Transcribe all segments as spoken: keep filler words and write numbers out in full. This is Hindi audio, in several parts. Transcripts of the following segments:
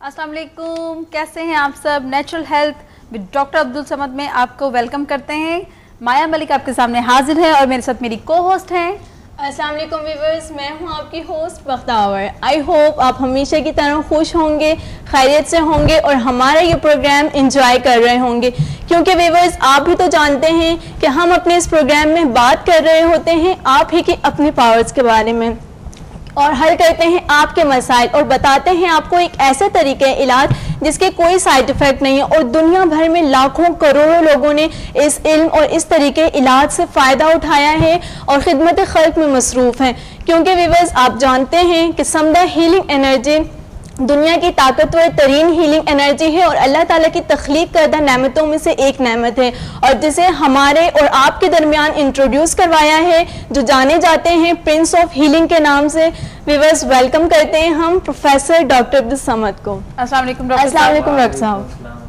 अस्सलाम वालेकुम, कैसे हैं आप सब। Natural health with doctor Abdul Samad में आपको वेलकम करते हैं। माया मलिक आपके सामने हाजिर है और मेरे साथ मेरी को होस्ट हैं। अस्सलाम वालेकुम व्यूअर्स, मैं हूं आपकी होस्ट बख्तावर। आई होप आप हमेशा की तरह खुश होंगे, खैरियत से होंगे और हमारा ये प्रोग्राम एंजॉय कर रहे होंगे, क्योंकि व्यूअर्स आप भी तो जानते हैं कि हम अपने इस प्रोग्राम में बात कर रहे होते हैं आप ही के अपने पावर्स के बारे में और हल करते हैं आपके मसाइल और बताते हैं आपको एक ऐसे तरीके इलाज जिसके कोई साइड इफ़ेक्ट नहीं है। और दुनिया भर में लाखों करोड़ों लोगों ने इस इल्म और इस तरीके इलाज से फ़ायदा उठाया है और खिदमत खल्क में मसरूफ़ हैं, क्योंकि व्यूअर्स आप जानते हैं कि समदा हीलिंग एनर्जी दुनिया की ताकतवर तरीन हीलिंग एनर्जी है और अल्लाह ताला की तख्लीक करदा नेमतों में से एक नेमत है और जिसे हमारे और आपके दरमियान इंट्रोड्यूस करवाया है जो जाने जाते हैं प्रिंस ऑफ हीलिंग के नाम से। व्यूअर्स वेलकम करते हैं हम प्रोफेसर डॉक्टर अब्दुल समद को। अस्सलाम वालेकुम डॉक्टर अस्सलाम वालेकुम डॉक्टर साहब,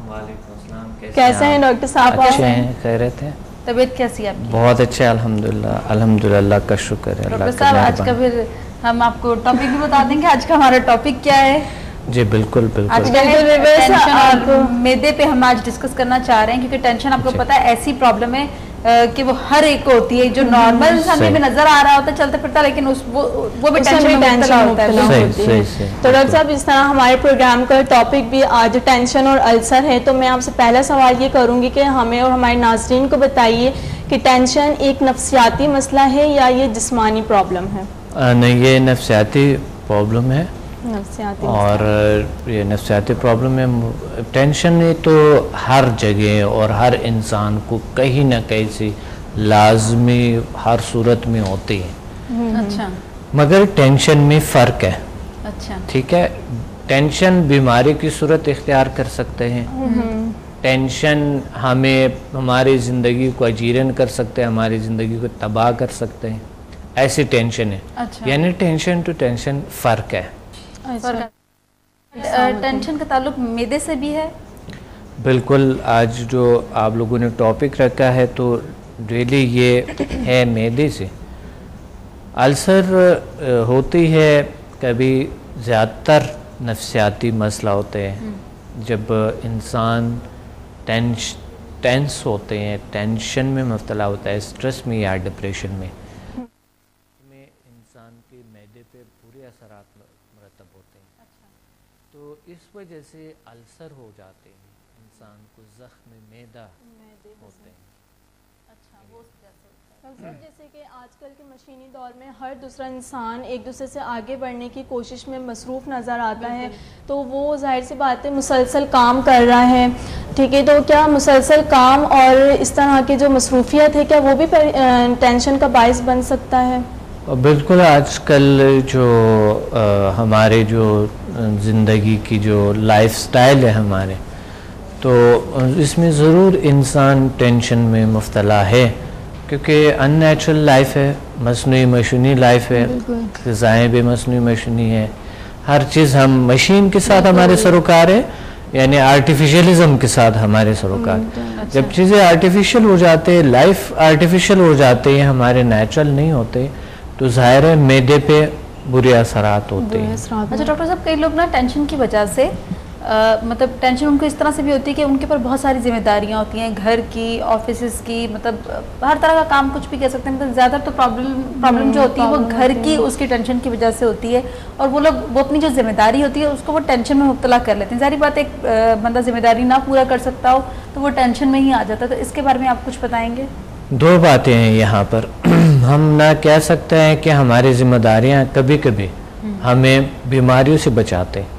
कैसे हैं डॉक्टर साहब? अच्छे हैं, खैरियत है। तबीयत कैसी है आपकी? बहुत अच्छे, अल्हम्दुलिल्लाह अल्हम्दुलिल्लाह का शुक्र है। डॉक्टर साहब आज का फिर हम आपको टॉपिक भी बता देंगे। आज का हमारा टॉपिक क्या है? जी बिल्कुल बिल्कुल। आज टेंशन और मैदे पे हम आज डिस्कस करना चाह रहे हैं, क्योंकि टेंशन आपको पता है ऐसी प्रॉब्लम है कि वो हर एक को होती है, जो नॉर्मल इंसान में नजर आ रहा होता है चलते फिरता, लेकिन उस वो वो भी टेंशन में मुब्तला होता है। सही, सही, सही, तो डॉक्टर साहब इस तरह हमारे प्रोग्राम का टॉपिक भी आज टेंशन और अल्सर है, तो मैं आपसे पहला सवाल ये करूंगी कि हमें और हमारे नाज़रीन को बताइए कि टेंशन एक नफ्सियाती मसला है या ये जिस्मानी प्रॉब्लम है? नहीं, ये नफ्सियाती प्रॉब्लम है नफ्सियाती और ये नफ्सियाती प्रॉब्लम है। टेंशन ये तो हर जगह और हर इंसान को कहीं ना कहीं से लाजमी हर सूरत में होती है। अच्छा, मगर टेंशन में फ़र्क है। अच्छा, ठीक है, टेंशन बीमारी की सूरत इख्तियार कर सकते हैं, टेंशन हमें हमारी ज़िंदगी को अजीरन कर सकते हैं, हमारी ज़िंदगी को तबाह कर सकते हैं, ऐसी टेंशन है। अच्छा। यानी टेंशन टू टेंशन फ़र्क है। टेंशन का ताल्लुक मैदे से भी है? बिल्कुल, आज जो आप लोगों ने टॉपिक रखा है तो रियली ये है मैदे से। अल्सर होती है, कभी ज़्यादातर नफ्सियाती मसला होते हैं जब इंसान टेंश टेंस होते हैं, टेंशन में मुब्तला होता है, स्ट्रेस में या डिप्रेशन में में इंसान के मैदे पे बुरे असरात मुरतब होते हैं। अच्छा। तो इस वजह से अल्सर हो जाते हैं, इंसान को ज़ख्म मैदा होते हैं। अच्छा, वो जैसे कि आजकल के मशीनी दौर में हर दूसरा इंसान एक दूसरे से आगे बढ़ने की कोशिश में मसरूफ़ नज़र आता है, तो वो जाहिर सी बात है मुसलसल काम कर रहा है। ठीक है, तो क्या मुसलसल काम और इस तरह की जो मसरूफियत है क्या वो भी टेंशन का बायस बन सकता है? बिल्कुल, आजकल जो आ, हमारे जो ज़िंदगी की जो लाइफस्टाइल है हमारे, तो इसमें ज़रूर इंसान टेंशन में मुब्तला है, क्योंकि अननेचुरल लाइफ है, मसनूई मशीनी लाइफ है, ग़िज़ाएँ भी मसनूई मशीनी है, हर चीज़ हम मशीन के साथ हमारे सरोकार है, यानी आर्टिफिशियलिज्म के साथ हमारे सरोकार। अच्छा। जब चीज़ें आर्टिफिशियल हो जाते हैं, लाइफ आर्टिफिशियल हो जाते हैं, हमारे नेचुरल नहीं होते, तो ज़ाहिर है मैदे पे बुरे असरात होते हैं। अच्छा डॉक्टर साहब, कई लोग ना टेंशन की वजह से आ, मतलब टेंशन उनको इस तरह से भी होती है कि उनके ऊपर बहुत सारी जिम्मेदारियां होती हैं, घर की, ऑफिस की, मतलब हर तरह का काम, कुछ भी कह सकते हैं। मतलब ज़्यादातर तो प्रॉब्लम प्रॉब्लम जो होती है वो घर की उसकी टेंशन की वजह से होती है और वो लोग वो अपनी जो जिम्मेदारी होती है उसको वो टेंशन में मुब्तला कर लेते हैं। ज़ाहिर बात, एक बंदा जिम्मेदारी ना पूरा कर सकता हो तो वो टेंशन में ही आ जाता है। तो इसके बारे में आप कुछ बताएंगे? दो बातें हैं यहाँ पर। हम ना कह सकते हैं कि हमारी जिम्मेदारियाँ कभी कभी हमें बीमारियों से बचाते हैं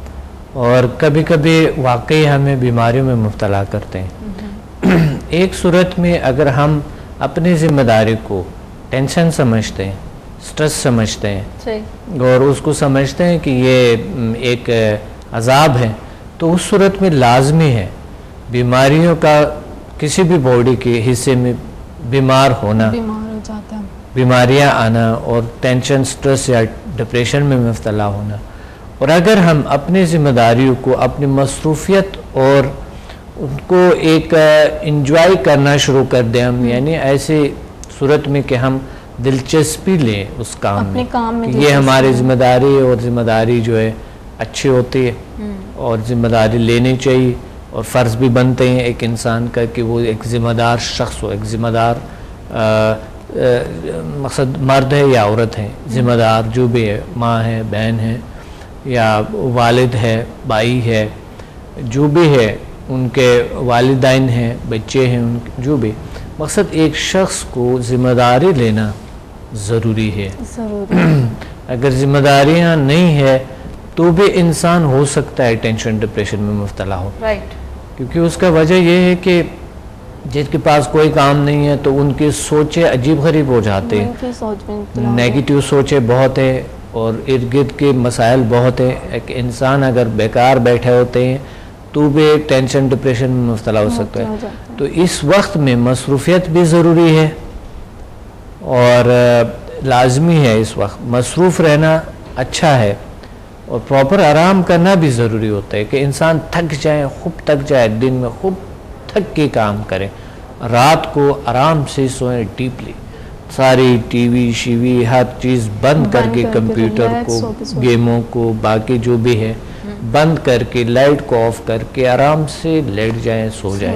और कभी कभी वाकई हमें बीमारियों में मुब्तला करते हैं। एक सूरत में अगर हम अपनी जिम्मेदारी को टेंशन समझते हैं, स्ट्रेस समझते हैं और उसको समझते हैं कि ये एक अजाब है, तो उस सूरत में लाजमी है बीमारियों का किसी भी बॉडी के हिस्से में बीमार होना, बीमार हो जाता है, बीमारियां आना और टेंशन, स्ट्रेस या डिप्रेशन में मुब्तला होना। और अगर हम अपनी ज़िम्मेदारियों को, अपनी मसरूफियत और उनको एक इंजॉय करना शुरू कर दें हम, यानी ऐसी सूरत में कि हम दिलचस्पी लें उस काम में, काम में ये हमारी ज़िम्मेदारी और ज़िम्मेदारी जो है अच्छी होती है और ज़िम्मेदारी लेनी चाहिए और फ़र्ज़ भी बनते हैं एक इंसान का कि वो एक ज़िम्मेदार शख्स हो, एक ज़िम्मेदार मकसद मर्द है या औरत है, ज़िम्मेदार जो भी है, माँ है, बहन है या वालिद है, भाई है, जो भी है, उनके वालिदैन हैं, बच्चे हैं, उनके जो भी, मकसद एक शख्स को ज़िम्मेदारी लेना ज़रूरी है। ज़रूरी अगर ज़िम्मेदारियाँ नहीं है तो भी इंसान हो सकता है टेंशन डिप्रेशन में मुब्तला हो। राइट। क्योंकि उसका वजह यह है कि जिसके पास कोई काम नहीं है तो उनकी सोचें अजीब गरीब हो जाते हैं, नेगेटिव सोचें बहुत है और इर्द गिर्द के मसाइल बहुत है। एक इंसान अगर बेकार बैठे होते हैं तो भी एक टेंशन डिप्रेशन में मुब्तला हो सकता है। तो इस वक्त में मसरूफियत भी ज़रूरी है और लाजमी है, इस वक्त मसरूफ़ रहना अच्छा है और प्रॉपर आराम करना भी ज़रूरी होता है कि इंसान थक जाए, खूब थक जाए, दिन में खूब थक के काम करें, रात को आराम से सोएं डीपली, सारी टीवी शीवी हर चीज़ बंद करके, कंप्यूटर को, गेमों को, बाकी जो भी है बंद करके, लाइट को ऑफ करके आराम से लेट जाएं, सो जाएं।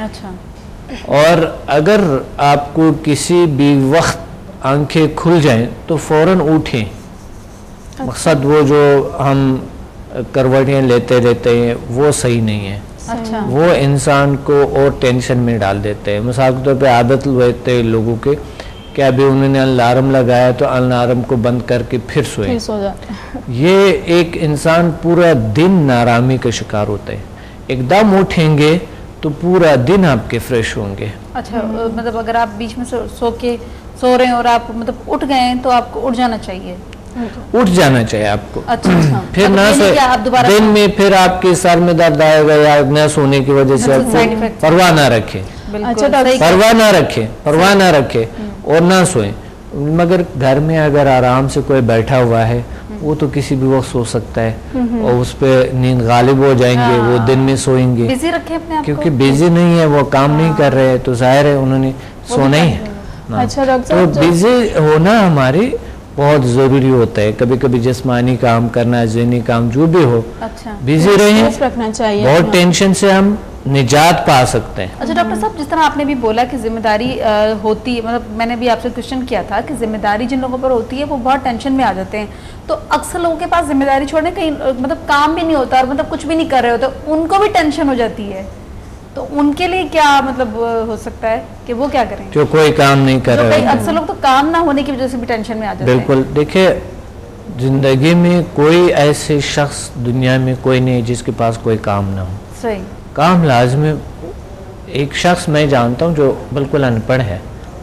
अच्छा। और अगर आपको किसी भी वक्त आंखें खुल जाएं तो फ़ौरन उठें। अच्छा। मकसद वो जो हम करवटियाँ लेते रहते हैं वो सही नहीं है। अच्छा। वो इंसान को और टेंशन में डाल देते हैं। मिसाल के तौर पे आदत रहते हैं लोगों के कि अभी उन्होंने अलार्म लगाया तो अलार्म को बंद करके फिर सोए, सो जाते। ये एक इंसान पूरा दिन नारामी का शिकार होता है। एकदम उठेंगे तो पूरा दिन आपके फ्रेश होंगे। अच्छा, मतलब अगर आप बीच में सो, सो के सो रहे हैं और आप मतलब उठ गए हैं तो आपको उठ जाना चाहिए, उठ जाना चाहिए आपको। अच्छा, अच्छा। फिर ना सो दिन में फिर आपके सर में दर्द आएगा या न सोने की वजह से आपको परवाह ना रखे, परवाह ना रखे परवाह ना रखे और ना सोए। मगर घर में अगर आराम से कोई बैठा हुआ है वो तो किसी भी वक्त सो सकता है और उस पर नींद गालिब हो जाएंगे, वो दिन में सोएंगे। बिजी रखे अपने आप को, क्योंकि बिजी नहीं है, वो काम नहीं कर रहे हैं तो जाहिर है उन्होंने सोना ही है। अच्छा डॉक्टर, तो बिजी होना हमारी बहुत ज़रूरी होता है। कभी कभी जिस्मानी काम करना, ज़हनी काम जो भी हो, अच्छा, बिजी रहें, रखना चाहिए। बहुत टेंशन से हम निजात पा सकते हैं। अच्छा डॉक्टर साहब, जिस तरह आपने भी बोला कि जिम्मेदारी होती है, मतलब मैंने भी आपसे क्वेश्चन किया था कि जिम्मेदारी जिन लोगों पर होती है वो बहुत टेंशन में आ जाते हैं, तो अक्सर लोगों के पास जिम्मेदारी छोड़ने कहीं मतलब काम भी नहीं होता और मतलब कुछ भी नहीं कर रहे होते, उनको भी टेंशन हो जाती है, तो उनके लिए क्या मतलब हो सकता है कि वो क्या करें जो कोई काम नहीं कर रहे? अक्सर लोग तो काम ना होने की वजह से भी टेंशन में आ जाते हैं। बिल्कुल, देखिए जिंदगी में कोई ऐसे शख्स दुनिया में कोई नहीं जिसके पास कोई काम ना हो। सही, काम लाजमी। एक शख्स मैं जानता हूँ जो बिल्कुल अनपढ़ है,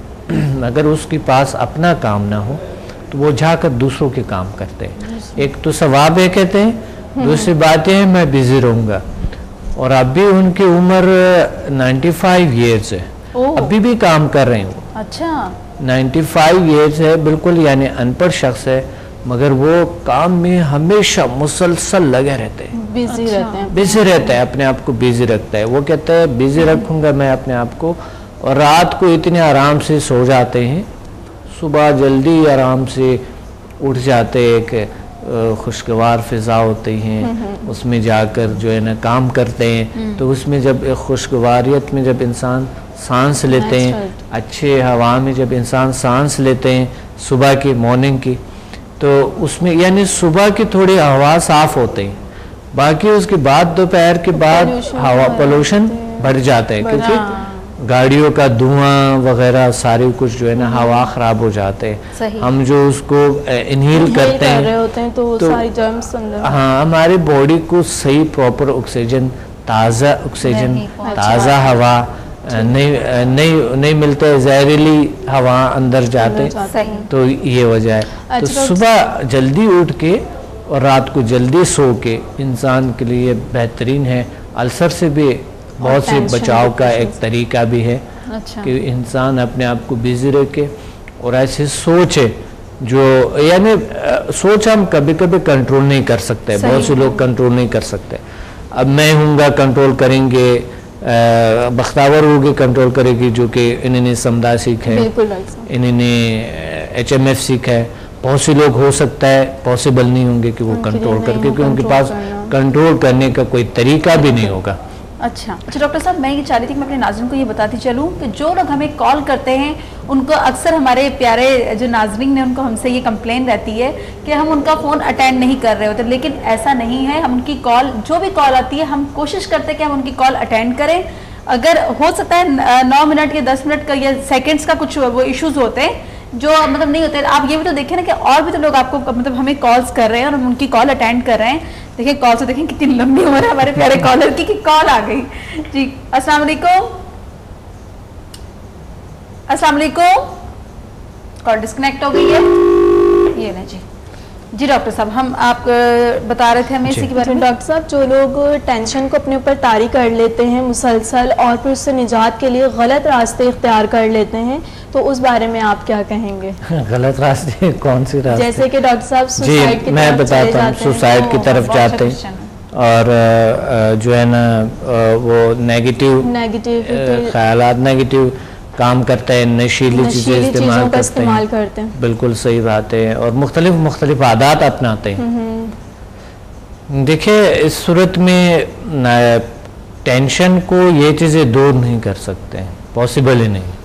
अगर उसके पास अपना काम ना हो तो वो जाकर दूसरों के काम करते हैं। एक तो सवाब है कहते हैं, दूसरी बात है मैं बिजी रहूँगा। और अभी उनकी उम्र पचानवे इयर्स है, अभी भी काम कर रहे हैं। अच्छा, पचानवे इयर्स है, बिल्कुल यानी अनपढ़ शख्स है, मगर वो काम में हमेशा मुसलसल लगे रहते हैं, बिजी अच्छा। रहते हैं, बिजी रहता है, अपने आप को बिजी रखता है। वो कहता है बिजी रखूंगा मैं अपने आप को, और रात को इतने आराम से सो जाते हैं, सुबह जल्दी आराम से उठ जाते हैं। एक खुशगवार फिजा होती हैं, उसमें जाकर जो है ना काम करते हैं, तो उसमें जब एक खुशगवारियत में जब इंसान सांस लेते हैं, अच्छे हवा में जब इंसान सांस लेते हैं सुबह की, मॉर्निंग की, तो उसमें यानी सुबह की थोड़ी हवा साफ होती है, बाकी उसके बाद दोपहर के बाद हवा पोल्यूशन बढ़ जाता है, क्योंकि गाड़ियों का धुआं वगैरह सारे कुछ जो है ना हवा खराब हो जाते हैं। हम जो उसको इनहेल करते हैं, होते हैं तो, तो सारी जर्म्स अंदर, हाँ, हमारी बॉडी को सही प्रॉपर ऑक्सीजन, ताज़ा ऑक्सीजन, ताज़ा हवा नहीं नहीं नहीं मिलता है, जहरीली हवा अंदर जाते, तो ये वजह है। तो सुबह जल्दी उठ के और रात को जल्दी सो के इंसान के लिए बेहतरीन है। अल्सर से भी बहुत से बचाव का एक तरीका भी है। अच्छा। कि इंसान अपने आप को बिजी रखे और ऐसे सोचे जो, यानी सोच हम कभी कभी कंट्रोल नहीं कर सकते, बहुत से लोग कंट्रोल नहीं कर सकते। अब मैं हूँगा कंट्रोल करेंगे, बख्तावर होगी कंट्रोल करेगी, जो कि इन्होंने समदा सीखा है, इन्होंने एच एम एफ सीखा है, बहुत से लोग हो सकता है पॉसिबल नहीं होंगे कि वो कंट्रोल कर, क्योंकि उनके पास कंट्रोल करने का कोई तरीका भी नहीं होगा। अच्छा अच्छा डॉक्टर साहब, मैं ये चाह रही थी कि मैं अपने नाज़रीन को ये बताती चलूँ कि जो लोग हमें कॉल करते हैं उनको अक्सर हमारे प्यारे जो नाज़रीन हैं उनको हमसे ये कंप्लेन रहती है कि हम उनका फ़ोन अटेंड नहीं कर रहे होते, लेकिन ऐसा नहीं है। हम उनकी कॉल, जो भी कॉल आती है, हम कोशिश करते हैं कि हम उनकी कॉल अटेंड करें। अगर हो सकता है नौ मिनट या दस मिनट का या सेकेंड्स का कुछ वो इश्यूज़ होते हैं जो मतलब नहीं होते। आप ये भी तो देखें ना कि और भी तो लोग आपको मतलब हमें कॉल्स कर रहे हैं और हम उनकी कॉल अटेंड कर रहे हैं। देखिए कॉल से देखें कितनी लंबी उम्र है हमारे प्यारे कॉलर की कि कॉल आ गई जी। अस्सलाम वालेकुम, अस्सलाम वालेकुम, कॉल डिस्कनेक्ट हो गई है। ये ना जी जी डॉक्टर साहब, हम आप बता रहे थे हमें इसी के बारे में। डॉक्टर साहब, जो लोग टेंशन को अपने ऊपर तारी कर लेते हैं मुसलसल और फिर उससे निजात के लिए गलत रास्ते इख्तियार कर लेते हैं, तो उस बारे में आप क्या कहेंगे? गलत रास्ते कौन सी रास्ते? जैसे कि डॉक्टर साहब सुसाइड की मैं बताता हूँ, सुसाइड की तरफ जाते हैं और जो है ना वो नेगेटिव नेगेटिव ख्यालात, नेगेटिव काम करता है, नशीली चीज़ें इस्तेमाल करते हैं, करते हैं। बिल्कुल सही बात है। और मुख्तलिफ मुख्तलिफ आदात अपनाते हैं। देखिए इस सूरत में टेंशन को ये चीज़ें दूर नहीं कर सकते हैं, पॉसिबल ही नहीं।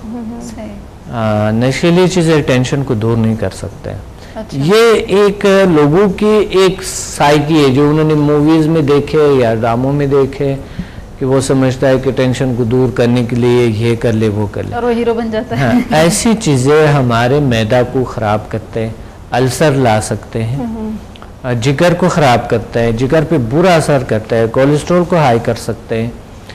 नशीली चीज़ें टेंशन को दूर नहीं कर सकते हैं। अच्छा। ये एक लोगों की एक साइकी है जो उन्होंने मूवीज़ में देखे या ड्रामों में देखे कि वो समझता है कि टेंशन को दूर करने के लिए ये कर ले वो कर ले और वो हीरो बन जाता है। हाँ, ऐसी चीज़ें हमारे मैदा को ख़राब करते हैं, अल्सर ला सकते हैं, जिगर को ख़राब करता है, जिगर पे बुरा असर करता है, कोलेस्ट्रॉल को हाई कर सकते हैं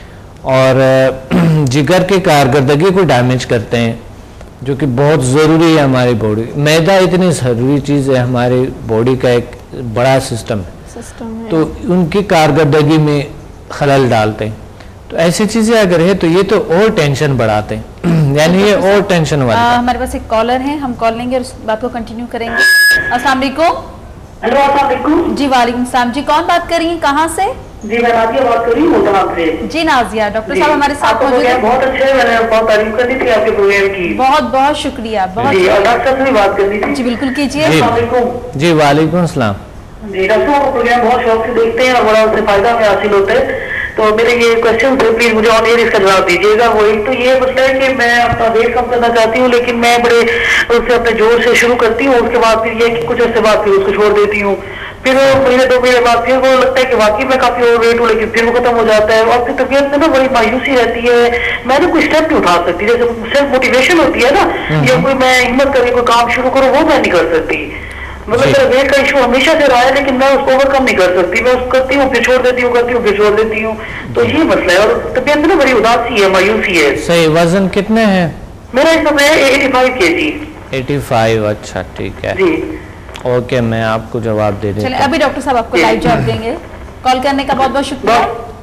और जिगर की कारकर्दगी को डैमेज करते हैं, जो कि बहुत ज़रूरी है हमारी बॉडी। मैदा इतनी ज़रूरी चीज़ है, हमारी बॉडी का एक बड़ा सिस्टम है, सिस्टम है। तो उनकी कारकर्दगी में खलल डालते हैं। तो ऐसी चीज़ें अगर है तो ये तो और टेंशन बढ़ाते हैं, यानी ये और टेंशन वाला। हमारे पास एक कॉलर है, हम कॉल लेंगे और उस बात को कंटिन्यू करेंगे। अस्सलाम वालेकुम। हेलो अस्सलाम वालेकुम। जी वालेकुम सलाम। जी कौन बात कर रही हैं, कहाँ से? जी मैं नाजिया बात कर रही हूँ। जी नाजिया, डॉक्टर साहब हमारे साथ मौजूद हैं। बहुत अच्छे, मैंने बहुत तारीफ करनी थी आपके प्रोग्राम की। बहुत बहुत शुक्रिया। बहुत जी, और डॉक्टर साहब से भी बात करनी थी। जी बिल्कुल कीजिए। अस्सलाम वालेकुम। जी वालेकुम सलाम। जी डॉक्टर साहब प्रोग्राम बहुत शौक से देखते हैं और बड़ा उससे फायदा हमें हासिल होता है। तो मेरे ये क्वेश्चन थे, प्लीज मुझे ऑन एयर इसका जवाब दीजिएगा। वो एक तो ये मसला है कि मैं अपना वेट कम करना चाहती हूँ, लेकिन मैं बड़े उससे अपने जोर से शुरू करती हूँ, उसके बाद फिर ये कि कुछ अर्से बाद फिर उसको छोड़ देती हूँ, फिर महीने दो महीने बाद फिर वो लगता है कि वाकई मैं काफी ओवर वेट हूँ, लेकिन फिर वो खत्म हो जाता है और फिर तबीयत में ना बड़ी मायूसी रहती है। मैंने कोई स्टेप नहीं उठा सकती, जैसे सेल्फ मोटिवेशन होती है ना, या कोई मैं हिम्मत करके कोई काम शुरू करूँ, वो मैं नहीं कर सकती। मतलब मेरा वेट का इशू हमेशा से रहा है, लेकिन मैं उसको ओवरकम नहीं कर सकती। मैं उसको करती हूँ फिर छोड़ देती हूँ, करती हूँ फिर छोड़ देती हूँ, तो ये मसला है। और तबीयत में ना बड़ी उदासी है, मायूसी है। सही। वजन कितने हैं? मेरा इस समय एटी फाइव के जी। एटी फाइव, अच्छा ठीक है जी। ओके, मैं आपको जवाब दे देता हूँ। अभी डॉक्टर साहब आपको लाइव जवाब देंगे। कॉल करने का बहुत बहुत शुक्रिया।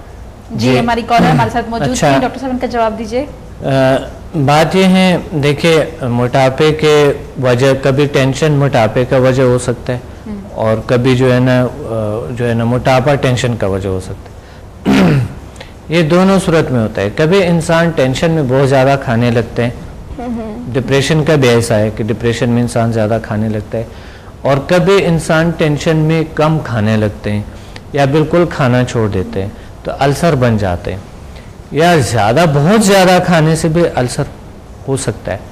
जी हमारी कॉलर हमारे साथ मौजूद अच्छा। है, डॉक्टर साहब इनका जवाब दीजिए। बात यह है, देखिए मोटापे के वजह, कभी टेंशन मोटापे का वजह हो सकता है और कभी जो है ना जो है ना मोटापा टेंशन का वजह हो सकता है। ये दोनों सूरत में होता है। कभी इंसान टेंशन में बहुत ज़्यादा खाने लगते हैं, डिप्रेशन का भी ऐसा है कि डिप्रेशन में इंसान ज़्यादा खाने लगता है, और कभी इंसान टेंशन में कम खाने लगते हैं या बिल्कुल खाना छोड़ देते हैं, तो अल्सर बन जाते हैं। या ज़्यादा बहुत ज़्यादा खाने से भी अल्सर हो सकता है,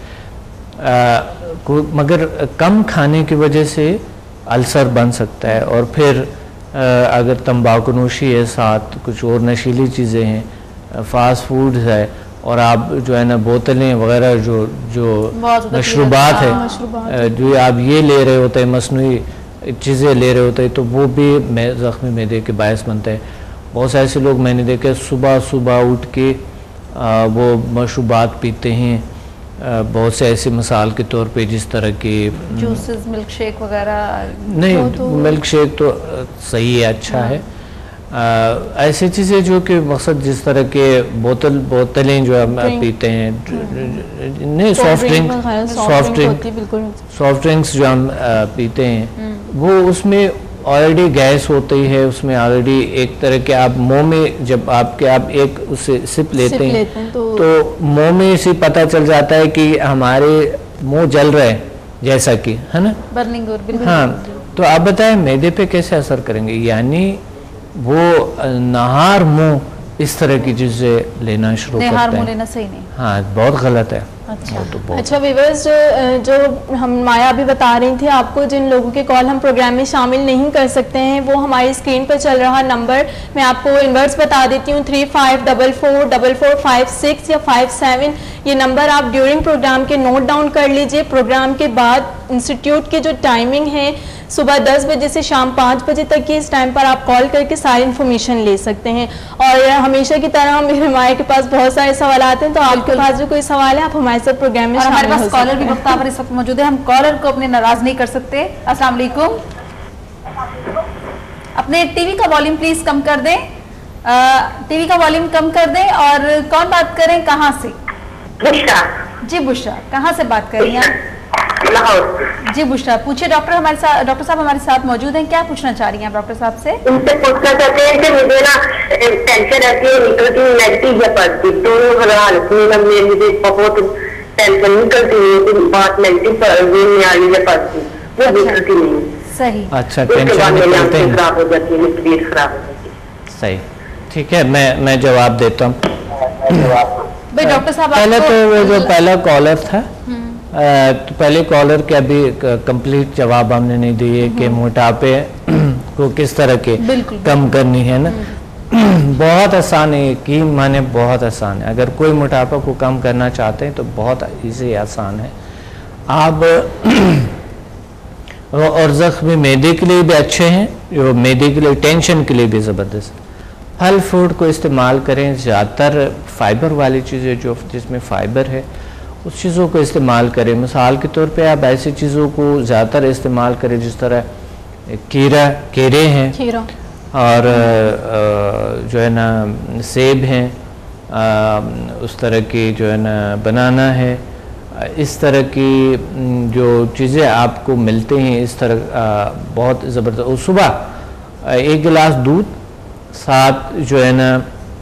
आ, मगर कम खाने की वजह से अल्सर बन सकता है। और फिर आ, अगर तंबाकू नोशी है, साथ कुछ और नशीली चीज़ें हैं, फास्ट फूड है, और आप जो है ना बोतलें वगैरह जो जो मशरूबात है, जो आप ये ले रहे होते हैं, मसनूई चीज़ें ले रहे होते हैं, तो वो भी ज़ख्मी मैदे के बायस बनता है। बहुत से ऐसे लोग मैंने देखे सुबह सुबह उठ के आ, वो मशरूबात पीते हैं। आ, बहुत से ऐसे मिसाल के तौर पे जिस तरह के जूसेस, मिल्क शेक वगैरह। नहीं तो मिल्क शेक तो सही है, अच्छा है। आ, ऐसी चीज़ें जो कि मकसद जिस तरह के बोतल बोतलें जो हम पीते हैं, नहीं soft drink soft drink soft drinks जो हम पीते हैं, वो उसमें ऑलरेडी गैस होती है, उसमें ऑलरेडी एक तरह के आप मुंह में जब आपके आप एक उससे सिप लेते सिप हैं, लेते हैं तो, तो मुंह में से पता चल जाता है कि हमारे मुंह जल रहे हैं, जैसा कि है ना, बर्निंग और बिल्कुल। हाँ, तो आप बताएं मैदे पे कैसे असर करेंगे, यानी वो नहार मुंह इस तरह की चीजें लेना शुरू करते हैं। नहार मुंह लेना सही नहीं। हाँ, बहुत गलत है। अच्छा तो बहुत अच्छा व्यूअर्स, जो जो हम माया अभी बता रही थी आपको, जिन लोगों के कॉल हम प्रोग्राम में शामिल नहीं कर सकते हैं, वो हमारी स्क्रीन पर चल रहा नंबर मैं आपको इनवर्स बता देती हूँ, three five double four double four five six या फाइव सेवन। ये नंबर आप ड्यूरिंग प्रोग्राम के नोट डाउन कर लीजिए। प्रोग्राम के बाद इंस्टीट्यूट की जो टाइमिंग है सुबह दस बजे से शाम पाँच बजे तक की, इस टाइम पर आप कॉल करके सारी इन्फॉर्मेशन ले सकते हैं। और हमेशा की तरह मेरे माया के पास बहुत सारे सवाल आते हैं, तो आपके पास जो कोई सवाल है आप हमारे साथ प्रोग्राम में और हमारे शामिल हो पास कॉलर सकते भी हैं। वक्ता पर इस वक्त मौजूद है, हम कॉलर को अपने नाराज नहीं कर सकते। अस्सलाम वालेकुम, अपने टीवी का वॉल्यूम प्लीज कम कर दें, टीवी का वॉल्यूम कम कर दें। और कौन बात करें, कहाँ से? बुशरा। जी बुशरा, कहाँ से बात कर रही हैं आप? लाहौर। जी बुशरा, पूछिए। डॉक्टर हमारे साथ, डॉक्टर साहब हमारे साथ मौजूद हैं, क्या पूछना चाह रही हैं आप डॉक्टर साहब से? उनसे पूछना चाहते हैं कि मुझे ना टेंशन रहती है, निकलती नेगेटिव या पॉजिटिव दोनों हालत में मुझे बहुत टेंशन निकलती है, बात नेगेटिव में आ रही है पॉजिटिव, वो निकलती नहीं। सही। अच्छा, टेंशन निकलते हैं, खराब हो जाती है, तबीयत खराब हो जाती है। सही, ठीक है, मैं मैं जवाब देता हूँ। भाई डॉक्टर साहब, पहले आपको तो वो जो पहला कॉलर था, आ, तो पहले कॉलर के अभी कंप्लीट जवाब हमने नहीं दिए कि मोटापे को किस तरह के कम करनी है ना। बहुत आसान है, यकीन माने बहुत आसान है। अगर कोई मोटापा को कम करना चाहते हैं तो बहुत इजी आसान है। आप और जख्मी मैदे के लिए भी अच्छे हैं, जो मैदे के लिए, टेंशन के लिए भी ज़बरदस्त। फल फ्रूट को इस्तेमाल करें, ज़्यादातर फाइबर वाली चीज़ें जो जिसमें फ़ाइबर है उस चीज़ों को इस्तेमाल करें। मिसाल के तौर पे आप ऐसी चीज़ों को ज़्यादातर इस्तेमाल करें जिस तरह कीरा केरे हैं, खीरा और जो है ना सेब हैं, उस तरह की जो है ना बनाना है, इस तरह की जो चीज़ें आपको मिलते हैं, इस तरह बहुत ज़बरदस्त। और सुबह एक गिलास दूध, साथ जो है ना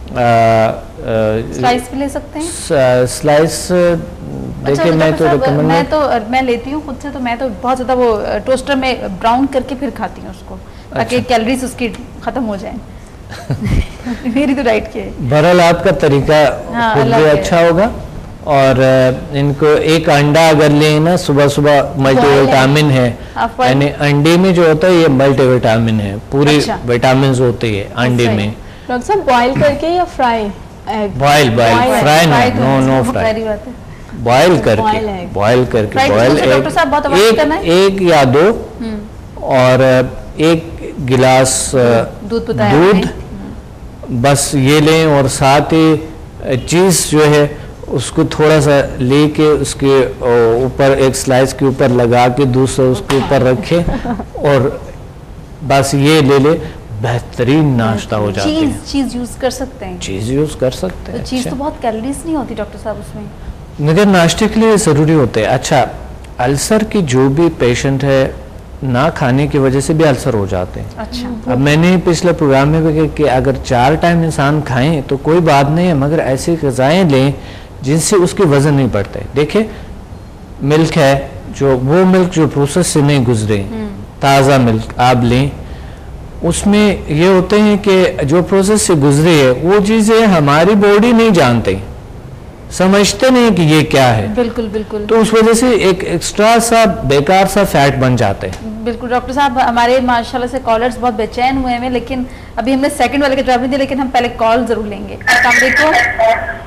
स्लाइस भी ले सकते हैं। स्लाइस देखिए, अच्छा, मैं तो रिकमेंड मैं तो मैं लेती हूँ खुद से, तो मैं तो बहुत ज़्यादा वो टोस्टर में ब्राउन करके फिर खाती हूँ उसको, ताकि अच्छा। कैलोरीज उसकी ख़त्म हो जाए। मेरी तो डाइट की है। बहरहाल आपका तरीका हाँ, खुद भी अच्छा होगा। और इनको एक अंडा अगर लें ना सुबह सुबह, मल्टीविटामिन है, यानी अंडे में जो होता है ये मल्टीविटामिन है, पूरी अच्छा। विटामिन होती है अंडे में। डॉक्टर साहब बॉयल करके या fry egg? Boil boil fry नहीं, नो नो फ्राई, बॉयल करके, बॉयल करके, बॉयल एक एक या दो, और एक गिलास दूध, दूध बस ये लें। और साथ ही चीज़ जो है उसको थोड़ा सा लेके उसके ऊपर एक स्लाइस के ऊपर लगा के दूसरा उसके ऊपर रखे और बस ये ले ले, बेहतरीन नाश्ता हो जाता है। चीज़ यूज़ कर सकते हैं, चीज़ यूज़ कर सकते हैं। तो चीज़ तो बहुत कैलोरीज नहीं होती डॉक्टर साहब उसमें, मगर नाश्ते के लिए ज़रूरी होते हैं। अच्छा, अल्सर की जो भी पेशेंट है, ना खाने की वजह से भी अल्सर हो जाते हैं। अच्छा। अब मैंने पिछले प्रोग्राम में भी कहा कि अगर चार टाइम इंसान खाएं तो कोई बात नहीं है, मगर ऐसी ग़िज़ाएँ लें जिनसे उसके वज़न नहीं बढ़ता है। देखिए, मिल्क है, जो वो मिल्क जो प्रोसेस से नहीं गुजरे, ताज़ा मिल्क आप लें, उसमें ये होते हैं कि जो प्रोसेस से गुजरे है वो चीज़ें हमारी बॉडी नहीं जानते, समझते नहीं कि ये क्या है। बिल्कुल बिल्कुल। तो उस वजह से एक एक्स्ट्रा सा बेकार सा फैट बन जाते हैं। बिल्कुल डॉक्टर साहब, हमारे माशाल्लाह से कॉलर्स बहुत बेचैन हुए हैं, लेकिन अभी हमने सेकंड वाले के जवाब नहीं दिए, लेकिन हम पहले कॉल जरूर लेंगे। अस्सलाम वालेकुम,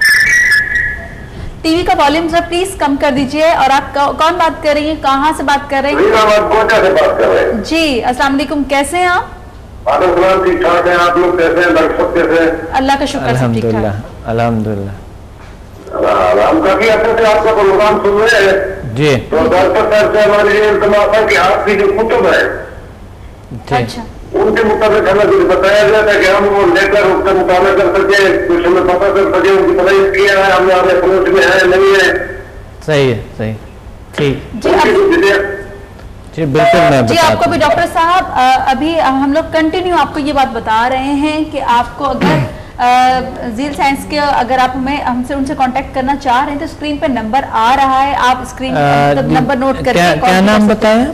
टीवी का वॉल्यूम जरा प्लीज कम कर दीजिए। और आप कौन बात कर रही हैं, कहाँ से बात कर रहे हैं? से बात कर रहे हैं जी। अस्सलाम वालेकुम, कैसे हैं आप? ठीक ठाक है, आप लोग कैसे हैं? डॉक्टर साहब कैसे हैं? अल्लाह का शुक्र, सब ठीक ठाक। अल्हम्दुलिल्लाह। हम काफी अच्छे से आपका प्रोग्राम सुन रहे हैं जी। तो डॉक्टर साहब से हमारे लिए इल्तमास है कि आपकी जो कुतुब है अच्छा, उनके मुताबिक हमें कुछ बताया गया था कि हम वो लेकर उसका मुताबिक कर सके, कुछ हमें पता कर सके, उनकी पढ़ाई किया है, हमने हमारे पहुंच में है नहीं है। सही है, सही, ठीक जी। अब जी बिल्कुल, मैं जी आपको भी डॉक्टर साहब, अभी हम लोग कंटिन्यू आपको ये बात बता रहे हैं कि आपको अगर झील साइंस के अगर आप हमें हमसे उनसे कांटेक्ट करना चाह रहे हैं तो स्क्रीन पे नंबर आ रहा है, आप स्क्रीन पर नंबर नोट करके क्या, क्या नाम बताया?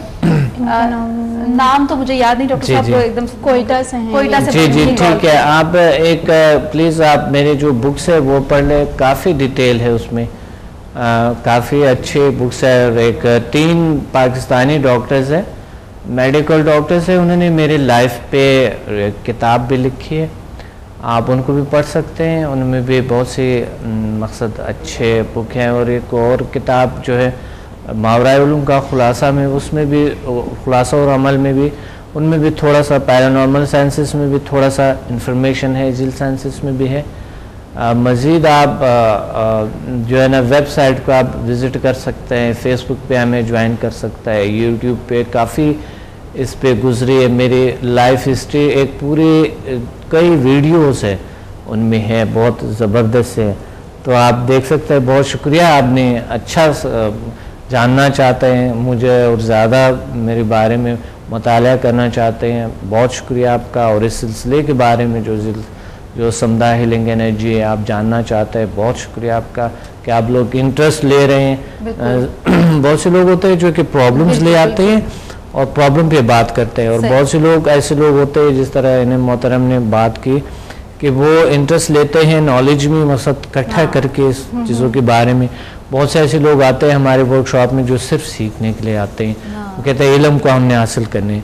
नाम तो मुझे याद नहीं, डॉक्टर साहब को एकदम कोयटा से हैं। कोयटा से जी जी ठीक है। आप एक प्लीज़ आप मेरे जो बुक्स है वो पढ़ ले, काफ़ी डिटेल है उसमें, काफ़ी अच्छे बुक्स है। और एक तीन पाकिस्तानी डॉक्टर्स है, मेडिकल डॉक्टर्स है, उन्होंने मेरे लाइफ पे किताब भी लिखी है, आप उनको भी पढ़ सकते हैं। उनमें भी बहुत सी मकसद अच्छे बुक हैं। और एक और किताब जो है मावराए उलूम का खुलासा में, उसमें भी खुलासा और अमल में भी, उनमें भी थोड़ा सा पैरानॉर्मल साइंसेस में भी थोड़ा सा इंफॉर्मेशन है, जिल साइंसेस में भी है। मज़ीद आप आ, आ, जो है ना वेबसाइट को आप विज़िट कर सकते हैं, फेसबुक पे हमें ज्वाइन कर सकता है, यूट्यूब पे काफ़ी इस पे गुजरी है मेरी लाइफ हिस्ट्री, एक पूरी कई वीडियोस है उनमें है, बहुत ज़बरदस्त है, तो आप देख सकते हैं। बहुत शुक्रिया, आपने अच्छा जानना चाहते हैं मुझे और ज़्यादा मेरे बारे में मुताला करना चाहते हैं, बहुत शुक्रिया आपका। और इस सिलसिले के बारे में जो जो समुदाय हीलिंग एनर्जी है आप जानना चाहते हैं, बहुत शुक्रिया आपका कि आप लोग इंटरेस्ट ले रहे हैं। बहुत से लोग होते हैं जो कि प्रॉब्लम्स ले आते हैं और प्रॉब्लम पे बात करते हैं, और बहुत से लोग ऐसे लोग होते हैं जिस तरह इन्हें मोहतरम ने बात की कि वो इंटरेस्ट लेते हैं नॉलेज में, मकसद इकट्ठा करके इस चीज़ों के बारे में। बहुत से ऐसे लोग आते हैं हमारे वर्कशॉप में जो सिर्फ सीखने के लिए आते हैं, वो कहते हैं इल्म को हमने हासिल करने,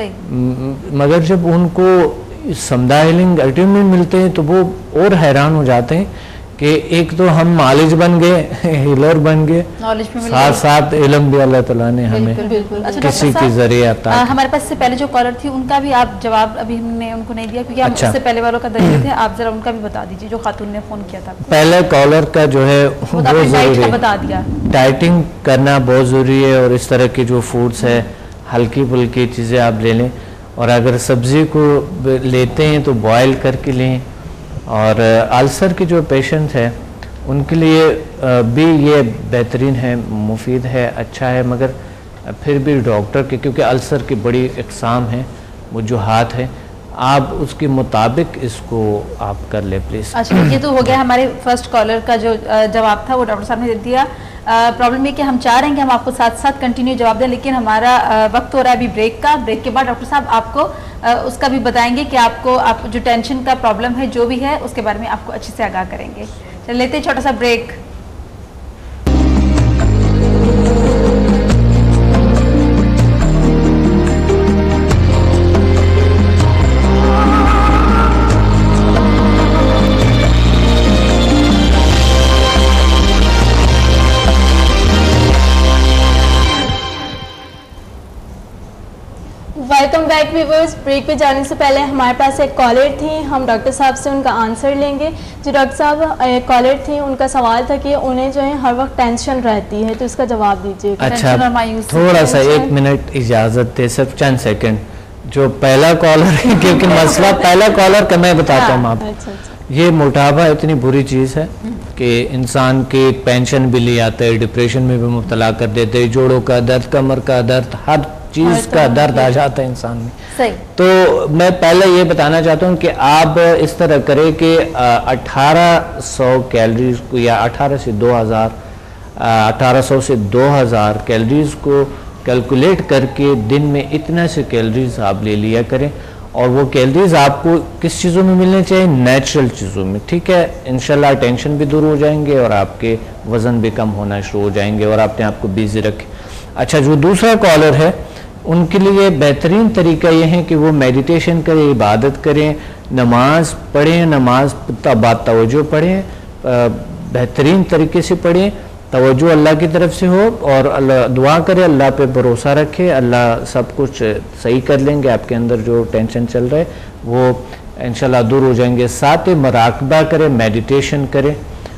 मगर जब उनको समुदाय हीलिंग अल्टीमेट मिलते हैं तो वो और हैरान हो जाते हैं कि एक तो हम मालिज बन गए, हीलर बन गए, साथ साथ इल्म भी अल्लाह ताला ने हमें बिल्कुल, बिल्कुल। अच्छा, किसी के जरिए आता है। हमारे पास से पहले जो कॉलर थी उनका भी आप जवाब अभी हमने उनको नहीं दिया, क्योंकि हम अच्छा। उससे पहले वालों का दर्ज थे, आप जरा उनका भी बता दीजिए जो खातून ने फोन किया था। पहले कॉलर का जो है वो जरूरी है, बता दिया, डाइटिंग करना बहुत जरूरी है, और इस तरह की जो फूड्स है हल्की फुल्की चीज़ें आप ले लें, और अगर सब्जी को लेते हैं तो बॉयल करके लें। और अल्सर के जो पेशेंट है उनके लिए भी ये बेहतरीन है, मुफीद है, अच्छा है, मगर फिर भी डॉक्टर के, क्योंकि अल्सर की बड़ी इकसाम है, वो जो हाथ है आप उसके मुताबिक इसको आप कर ले प्लीज़। अच्छा, ये तो हो गया हमारे फर्स्ट कॉलर का जो जवाब था वो डॉक्टर साहब ने दे दिया। प्रॉब्लम ये कि हम चाह रहे हैं कि हम आपको साथ साथ कंटिन्यू जवाब दें, लेकिन हमारा वक्त हो रहा है अभी ब्रेक का। ब्रेक के बाद डॉक्टर साहब आपको आ, उसका भी बताएंगे कि आपको आप जो टेंशन का प्रॉब्लम है जो भी है उसके बारे में आपको अच्छे से आगाह करेंगे। चल लेते हैं छोटा सा break. Welcome back viewers. Break पे जाने से पहले हमारे पास एक कॉलर थी, हम डॉक्टर साहब से उनका आंसर लेंगे। जो डॉक्टर साहब कॉलर थी, उनका सवाल था कि उन्हें जो है हर वक्त टेंशन रहती है, तो इसका जवाब दीजिए। अच्छा, थोड़ा सा एक मिनट इजाजत दे, सिर्फ चंद सेकंड। जो पहला कॉलर है, क्योंकि मसला पहला कॉलर का मैं बताता हूँ आप, ये मोटापा इतनी बुरी चीज़ है कि इंसान की पेंशन भी ले आता है, डिप्रेशन में भी मुब्तला कर देते हैं, जोड़ों का दर्द, कमर का दर्द, हर चीज़ का दर्द आ जाता है इंसान में। सही। तो मैं पहले ये बताना चाहता हूँ कि आप इस तरह करें कि अठारह सौ कैलोरीज को, या अठारह से दो हज़ार अठारह सौ से दो हज़ार कैलोरीज को कैलकुलेट करके दिन में इतना से कैलोरीज आप ले लिया करें, और वो कैलोरीज आपको किस चीज़ों में मिलने चाहिए? नेचुरल चीज़ों में, ठीक है। इंशाल्लाह टेंशन भी दूर हो जाएंगे और आपके वज़न भी कम होना शुरू हो जाएंगे और अपने आप को बिजी रखें। अच्छा, जो दूसरा कॉलर है उनके लिए बेहतरीन तरीका यह है कि वो मेडिटेशन करें, इबादत करें, नमाज पढ़ें, नमाज बात तवज्जो पढ़ें, बेहतरीन तरीके से पढ़ें, तवज्जो अल्लाह की तरफ से हो, और अल्लाह दुआ करें, अल्लाह पे भरोसा रखें, अल्लाह सब कुछ सही कर लेंगे। आपके अंदर जो टेंशन चल रहा है वो इंशाल्लाह दूर हो जाएंगे। साथ ही मराकबा करें, मेडिटेशन करें,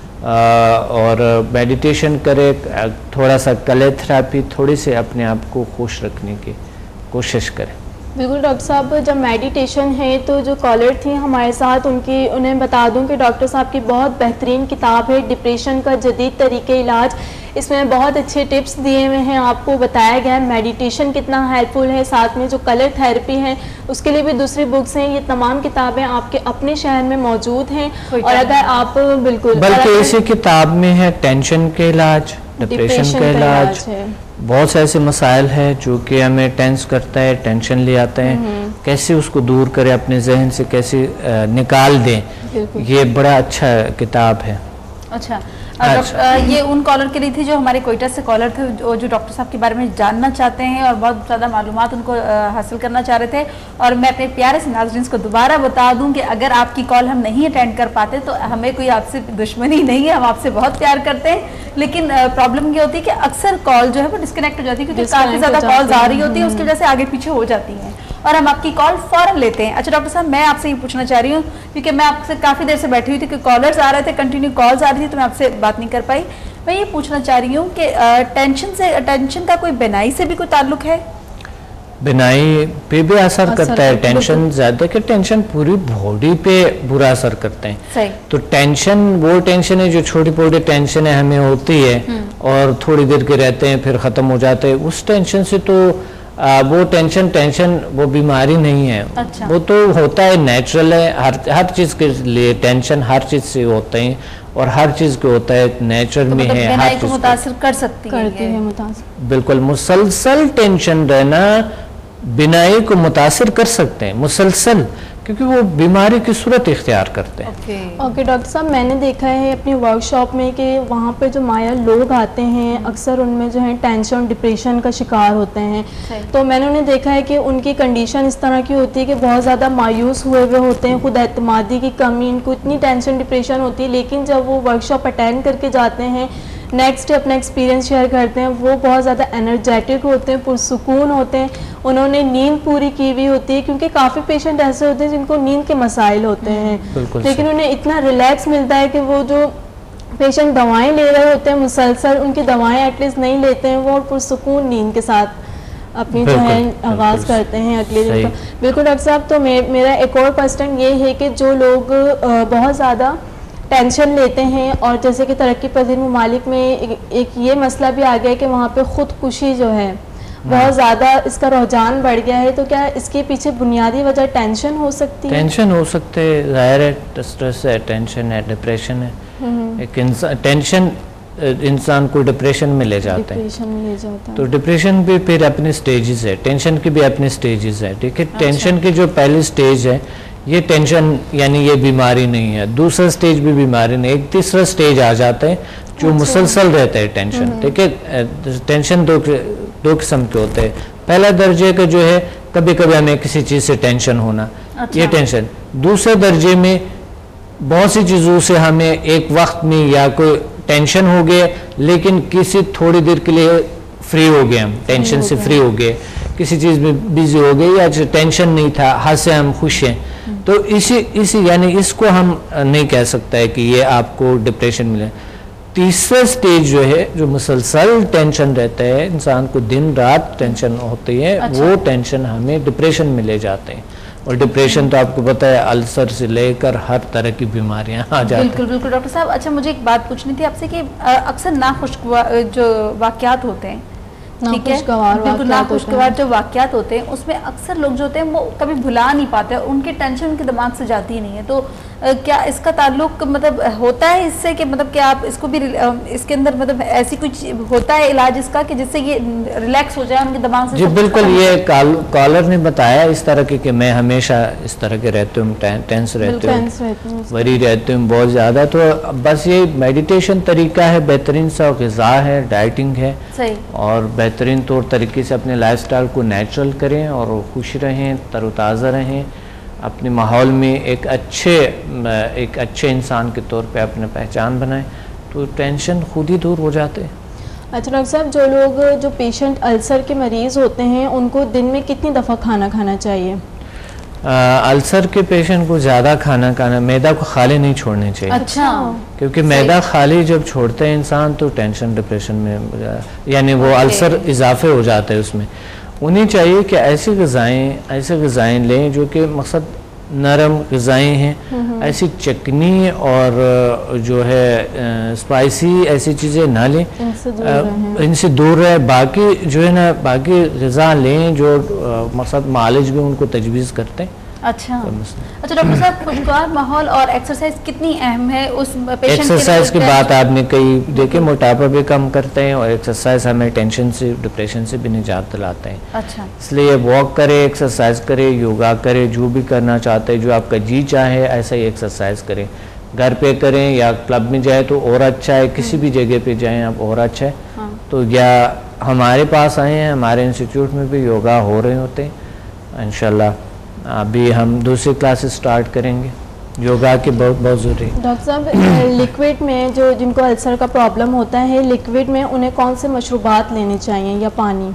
और मेडिटेशन करें, थोड़ा सा कले थेरापी, थोड़ी से अपने आप को खुश रखने की कोशिश करें। बिल्कुल डॉक्टर साहब, जब मेडिटेशन है तो जो कॉलर थी हमारे साथ, उनकी उन्हें बता दूं कि डॉक्टर साहब की बहुत बेहतरीन किताब है डिप्रेशन का जदीद तरीके इलाज। इसमें बहुत अच्छे टिप्स दिए हुए हैं, आपको बताया गया है मेडिटेशन कितना हेल्पफुल है, साथ में जो कलर थेरेपी है उसके लिए भी दूसरी बुक्स हैं। ये तमाम किताबें आपके अपने शहर में मौजूद हैं। और अगर आप बिल्कुल बल्कि इसी किताब में है टेंशन के इलाज, डिप्रेशन का इलाज, बहुत से ऐसे मसाइल हैं जो कि हमें टेंस करता है, टेंशन ले आते हैं, कैसे उसको दूर करें, अपने जहन से कैसे निकाल दें। ये बड़ा अच्छा किताब है। अच्छा, अच्छा। ये उन कॉलर के लिए थी जो हमारे कोयटा से कॉलर थे, जो, जो डॉक्टर साहब के बारे में जानना चाहते हैं और बहुत ज़्यादा मालूमात उनको हासिल करना चाह रहे थे। और मैं अपने प्यारे से नाज़रीन को दोबारा बता दूं कि अगर आपकी कॉल हम नहीं अटेंड कर पाते तो हमें कोई आपसे दुश्मनी नहीं है, हम आपसे बहुत प्यार करते हैं, लेकिन प्रॉब्लम ये होती है कि अक्सर कॉल जो है वो डिस्कनेक्ट हो जाती है, क्योंकि काफ़ी ज़्यादा कॉल्स आ रही होती है, उसकी वजह से आगे पीछे हो जाती हैं और हम आपकी कॉल फौरन लेते हैं। अच्छा डॉक्टर साहब, मैं आपसे ये पूछना चाह रही हूँ, क्योंकि मैं आपसे काफ़ी देर से बैठी हुई थी कि कॉलर्स आ रहे थे, कंटिन्यू कॉल्स आ रही थी, तो मैं आपसे बात नहीं कर पाई। मैं ये पूछना चाह रही हूँ कि टेंशन से टेंशन का कोई बिनाई से भी कोई ताल्लुक है? बिनाई पे भी असर करता है टेंशन, ज्यादा कि टेंशन पूरी बॉडी पे बुरा असर करते हैं। सही। तो टेंशन वो टेंशन है जो छोटी छोटी टेंशन है हमें होती है और थोड़ी देर के रहते हैं फिर खत्म हो जाते हैं, उस टेंशन से तो आ, वो टेंशन टेंशन वो बीमारी नहीं है। अच्छा। वो तो होता है, नेचुरल है, हर हर चीज के लिए टेंशन हर चीज से होते हैं और हर चीज को होता है, नेचर तो में मतलब है, हर चीज मुतासिर कर सकती करती है, है मुतासिर। बिल्कुल। मुसलसल टेंशन रहना बिनाई को मुतासिर कर सकते हैं, मुसलसल, क्योंकि वो बीमारी की सूरत इख्तियार करते हैं। ओके ओके डॉक्टर साहब, मैंने देखा है अपनी वर्कशॉप में कि वहाँ पे जो माया लोग आते हैं अक्सर उनमें जो है टेंशन डिप्रेशन का शिकार होते हैं। तो मैंने उन्हें देखा है कि उनकी कंडीशन इस तरह की होती है कि बहुत ज़्यादा मायूस हुए हुए होते हैं, खुद एतमादी की कमी, इनको इतनी टेंशन डिप्रेशन होती है, लेकिन जब वो वर्कशॉप अटेंड करके जाते हैं, नेक्स्ट अपना एक्सपीरियंस शेयर करते हैं, वो बहुत ज़्यादा एनर्जेटिक होते हैं, पुरसुकून होते हैं, उन्होंने नींद पूरी की हुई होती है, क्योंकि काफ़ी पेशेंट ऐसे होते हैं जिनको नींद के मसाइल होते हैं, लेकिन उन्हें इतना रिलैक्स मिलता है कि वो जो पेशेंट दवाएं ले रहे होते हैं मुसलसल, उनकी दवाएं एटलीस्ट नहीं लेते हैं, वो पुरसुकून नींद के साथ अपनी जो है आगाज़ करते हैं अगले दिन को। बिल्कुल डॉक्टर साहब, तो मे, मेरा एक और क्वेश्चन ये है कि जो लोग बहुत ज़्यादा टेंशन लेते हैं और जैसे कि तरक्की पजीर ममालिक में एक, एक ये मसला भी आ गया है कि वहाँ पे खुदकुशी जो है बहुत ज़्यादा इसका रुझान बढ़ गया है, तो क्या इसके पीछे बुनियादी वजह टेंशन हो सकती है? टेंशन हो सकते है, जाहिर है, स्ट्रेस है, टेंशन है, डिप्रेशन है। एक इंसान टेंशन इंसान को डिप्रेशन में ले जाते हैं, डिप्रेशन में ले जाता है। तो डिप्रेशन भी फिर अपने स्टेजेस है, टेंशन की भी अपने स्टेजेस है। ठीक है, टेंशन की जो पहली स्टेज है ये टेंशन यानी ये बीमारी नहीं है, दूसरा स्टेज भी बीमारी नहीं, एक तीसरा स्टेज आ जाता है जो मुसलसल रहता है टेंशन। ठीक है, टेंशन दो दो किस्म के होते हैं। पहला दर्जे का जो है कभी कभी हमें किसी चीज़ से टेंशन होना, अच्छा। ये टेंशन। दूसरे दर्जे में बहुत सी चीज़ों से हमें एक वक्त में या कोई टेंशन हो गया, लेकिन किसी थोड़ी देर के लिए फ्री हो गए, हम टेंशन से फ्री हो गए, किसी चीज़ में बिजी हो गए या टेंशन नहीं था, हद से हम खुश हैं। तो इसी इसी यानी इसको हम नहीं कह सकता है कि ये आपको डिप्रेशन मिले। तीसरा स्टेज जो है जो मुसलसल टेंशन रहता है, इंसान को दिन रात टेंशन होती है, अच्छा। वो टेंशन हमें डिप्रेशन में ले जाते हैं। और डिप्रेशन तो आपको पता है अल्सर से लेकर हर तरह की बीमारियां आ जाती हैं। बिल्कुल बिल्कुल डॉक्टर साहब, अच्छा मुझे एक बात पूछनी थी आपसे कि अक्सर नाखुशगवार जो वाकयात होते हैं, ठीक है, बिल्कुल नाखुशगवार जो वाकयात होते हैं उसमें अक्सर लोग जो होते हैं वो कभी भुला नहीं पाते, उनके टेंशन उनके दिमाग से जाती ही नहीं है। तो आ, क्या इसका ताल्लुक मतलब होता है इससे कि मतलब कि आप इसको भी आ, इसके अंदर मतलब ऐसी कुछ होता है इलाज इसका कि जिससे ये रिलैक्स हो जाए उनके दिमाग से? जी बिल्कुल, ये कॉलर ने बताया इस तरह के कि मैं हमेशा इस तरह के रहती हूँ, टेंस रहती हूँ, वरी रहती हूँ बहुत ज़्यादा। तो बस ये मेडिटेशन तरीका है, बेहतरीन सा ग़िज़ा है, डाइटिंग है, सही, और बेहतरीन तौर तरीके से अपने लाइफस्टाइल को नेचुरल करें और खुश रहें, तरोताज़ा रहें, अपने माहौल में एक अच्छे एक अच्छे इंसान के तौर पे अपनी पहचान बनाएं, तो टेंशन खुद ही दूर हो जाते हैं। अच्छा डॉक्टर साहब, जो लोग जो पेशेंट अल्सर के मरीज़ होते हैं उनको दिन में कितनी दफ़ा खाना खाना चाहिए? अल्सर के पेशेंट को ज़्यादा खाना खाना, मैदा को खाली नहीं छोड़ने चाहिए। अच्छा, क्योंकि मैदा खाली जब छोड़ते हैं इंसान तो टेंशन डिप्रेशन में यानी वो अल्सर इजाफे हो जाते हैं उसमें। उन्हें चाहिए कि ऐसी ग़िज़ाएँ ऐसे ग़िज़ाएँ लें जो कि मकसद नरम ग़िज़ाएँ हैं, ऐसी चटनी और जो है स्पाइसी ऐसी चीज़ें ना लें, इनसे दूर रहें। इनसे दूर रहे। बाकी जो है ना बाकी ग़िज़ा लें जो मकसद मालिज भी उनको तजवीज़ करते हैं। अच्छा अच्छा डॉक्टर साहब, खुशगवार माहौल और एक्सरसाइज कितनी अहम है उस पेशेंट एक्सरसाइज की बात आपने कही, देखिए मोटापा भी कम करते हैं और एक्सरसाइज हमें टेंशन से डिप्रेशन से भी निजात दिलाते हैं। अच्छा, इसलिए वॉक करें, एक्सरसाइज करें, योगा करें, जो भी करना चाहते हैं, जो आपका जी चाहे ऐसा ही एक्सरसाइज करें। घर पे करें या क्लब में जाए तो और अच्छा है, किसी भी जगह पे जाएं आप और अच्छा है। हाँ। तो या हमारे पास आए हैं, हमारे इंस्टीट्यूट में भी योगा हो रहे होते हैं। इंशाल्लाह अभी हम दूसरी क्लासेस स्टार्ट करेंगे योगा की, बहुत बहुत ज़रूरी। डॉक्टर साहब, लिक्विड में जो जिनको अल्सर का प्रॉब्लम होता है, लिक्विड में उन्हें कौन से मशरूबात लेने चाहिए या पानी?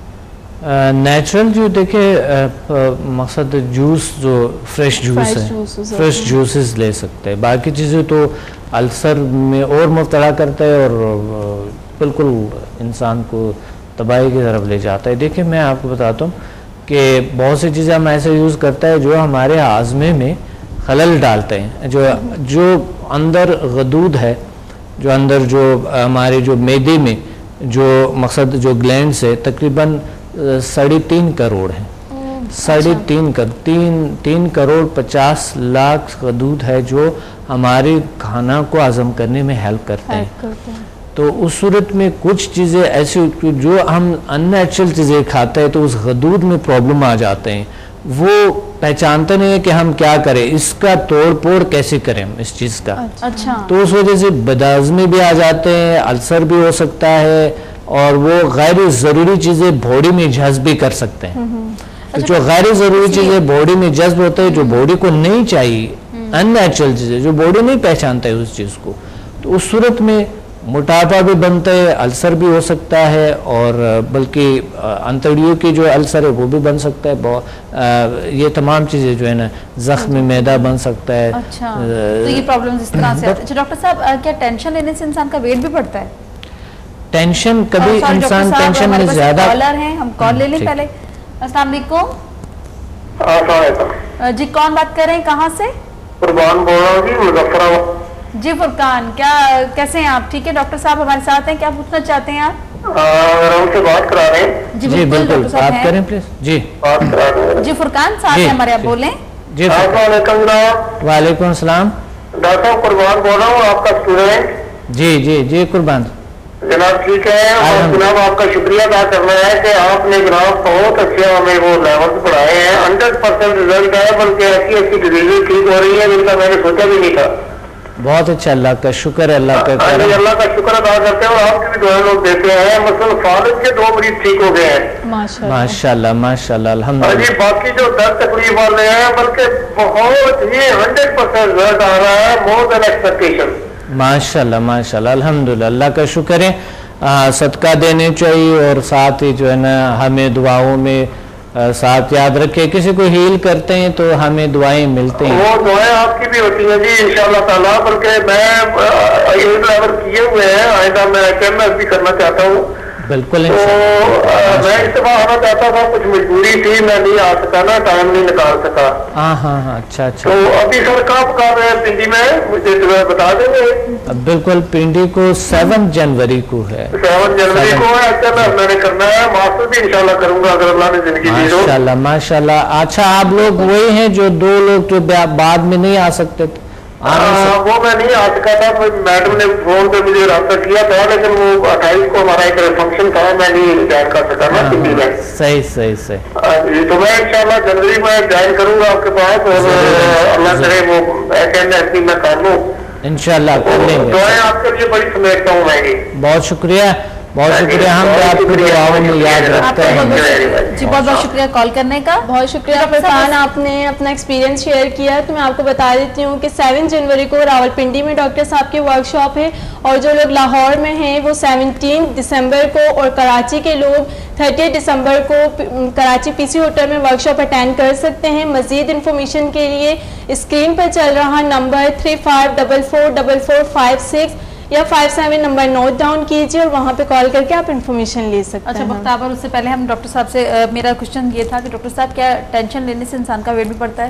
नेचुरल जो देखे मकसद जूस, जो फ्रेश जूस है, फ्रेश जूसेस ले सकते हैं। बाकी चीज़ें तो अल्सर में और मुब्तला करता है और बिल्कुल इंसान को तबाही की तरफ ले जाता है। देखिए मैं आपको बताता हूँ कि बहुत सी चीज़ें हम ऐसे यूज़ करते हैं जो हमारे हाजमे में खलल डालते हैं। जो जो अंदर गदूद है, जो अंदर जो हमारे जो मैदे में जो मकसद जो ग्लैंड्स है तकरीबन साढ़े तीन करोड़ है, साढ़े तीन कर तीन तीन करोड़ पचास लाख गदूद है जो हमारे खाना को हजम करने में हेल्प करते हैं। तो उस सूरत में कुछ चीज़ें ऐसी जो हम अननेचुरल चीज़ें खाते हैं तो उस गदूद में प्रॉब्लम आ जाते हैं, वो पहचानते नहीं है कि हम क्या करें, इसका तोड़ फोड़ कैसे करें इस चीज़ का। अच्छा, तो उस वजह से बदहज़मी भी आ जाते हैं, अल्सर भी हो सकता है और वो गैर ज़रूरी चीज़ें बॉडी में जज्ब भी कर सकते हैं। तो जो गैर ज़रूरी चीज़ें बॉडी में जज्ब होते हैं, जो बॉडी को नहीं चाहिए, अननेचुरल चीज़ें जो बॉडी नहीं पहचानता है उस चीज़ को, तो उस सूरत में मोटापा भी बनता है, अल्सर भी हो सकता है और बल्कि अंतड़ियों की जो अल्सर है वो भी बन सकता है। बहुत ये तमाम चीज़ें जो है ना, ज़ख्म मैदा बन सकता है। अच्छा, तो ये प्रॉब्लम्स इस तरह से आती है। अच्छा डॉक्टर साहब, क्या टेंशन लेने से इंसान का वेट भी बढ़ता है? टेंशन कभी इंसान टेंशन में ज़्यादा। कॉलर हैं, हम कॉल ले लें पहले। अस्सलाम वालेकुम जी, कौन बात कर रहे हैं, कहाँ से? कुर्बान बोल रहा हूँ जी, मुजफ्फराबाद। जी फुरकान, क्या कैसे हैं आप? ठीक है, डॉक्टर साहब हमारे साथ हैं, क्या पूछना चाहते हैं आप? उनसे बात करा रहे हैं। जी बिल्कुल, बात करें प्लीज। जी बात करा रहे हैं। जी फुरकान साहब हैं हमारे, आप बोलें। जी वालेकुम अस्सलाम। डॉक्टर साहब कुर्बान बोल रहा हूँ, आपका स्टूडेंट। जी जी जी कुर्बान जनाब, ठीक है। और जनाब आपका शुक्रिया अदा करना है कि आपने जनाब बहुत अच्छे हमें वो लेवल पढ़ाए हैं। हंड्रेड परसेंट रिजल्ट है, बल्कि ऐसी अच्छी डिलीवरी ठीक हो रही है जिनका मैंने सोचा भी नहीं था। बहुत अच्छा, अल्लाह का शुक्र है। अल्लाह का अल्लाह का शुक्र अदा करते हैं और आपकी भी दुआ लोग देते हैं। मसलन फालिद के दो मरीज ठीक हो गए हैं, माशाल्लाह माशाल्लाह अल्हम्दुलिल्लाह। जी बाकी जो दर्द तकलीफ वाले हैं, बल्कि बहुत ही हंड्रेड परसेंट रिजल्ट आ रहा है, मोर देन एक्सपेक्टेशन। माशाल्लाह माशाल्लाह अल्हम्दुलिल्लाह, अल्लाह का शुक्र है। आ, सदका देने चाहिए और साथ ही जो है ना हमें दुआओं में आ, साथ याद रखे, किसी को हील करते हैं तो हमें दुआएं मिलती हैं। वो दुआएं आपकी भी होती हैं जी इंशाअल्लाह ताला। बल्कि मैं ये ड्राइवर किए हुए हैं, आइंदा मैं कैमरा भी करना चाहता हूँ। बिल्कुल, तो मैं इस्तेफा आना चाहता था, कुछ मजबूरी थी, मैं नहीं आ सका ना, टाइम नहीं निकाल सका। हाँ हाँ हाँ अच्छा अच्छा। तो अभी सर कब कर रहे हैं पिंडी में, मुझे बता देंगे? बिल्कुल, पिंडी को सेवन जनवरी को है। सेवन जनवरी को है। अच्छा, मैंने करना है, मास्टर भी इंशाल्लाह करूंगा अगर अल्लाह ने जिंदगी दी तो। माशाल्लाह माशाल्लाह। अच्छा, आप लोग वही हैं जो दो लोग जो बाद में नहीं आ सकते थे? आ, वो मैं नहीं आ सका था, मैडम ने फोन पे मुझे रब्ता किया था, लेकिन वो अट्ठाईस को हमारा एक फंक्शन था, मैं नहीं ज्वाइन कर सका ना पिंडी में। सही सही सही। तो मैं इंशाल्लाह जनवरी में ज्वाइन करूंगा आपके पास और अल्लाह करे वो ऐसे मैं कर लूँ इंशाल्लाह, कर लेंगे। दुआएं आपके लिए बड़ी समेटता हूँ मैं। बहुत शुक्रिया, बहुत शुक्रिया, हम आपकी दुआओं में याद रखते हैं। जी बहुत बहुत शुक्रिया कॉल करने का। बहुत शुक्रिया फरहान, आपने अपना एक्सपीरियंस शेयर किया। तो मैं आपको बता देती हूँ कि सेवन जनवरी को रावलपिंडी में डॉक्टर साहब की वर्कशॉप है और जो लोग लाहौर में हैं वो सेवनटीन दिसंबर को और कराची के लोग थर्टी दिसंबर को कराची पीसी होटल में वर्कशॉप अटेंड कर सकते हैं। मज़ीद इन्फॉर्मेशन के लिए स्क्रीन पर चल रहा number three five double four double four five six या five seven number note down कीजिए और वहाँ पे कॉल करके आप इन्फॉर्मेशन ले सकते अच्छा, हैं। अच्छा बख्तावर, उससे पहले हम डॉक्टर साहब से, आ, मेरा क्वेश्चन ये था कि डॉक्टर साहब क्या टेंशन लेने से इंसान का वेट भी बढ़ता है?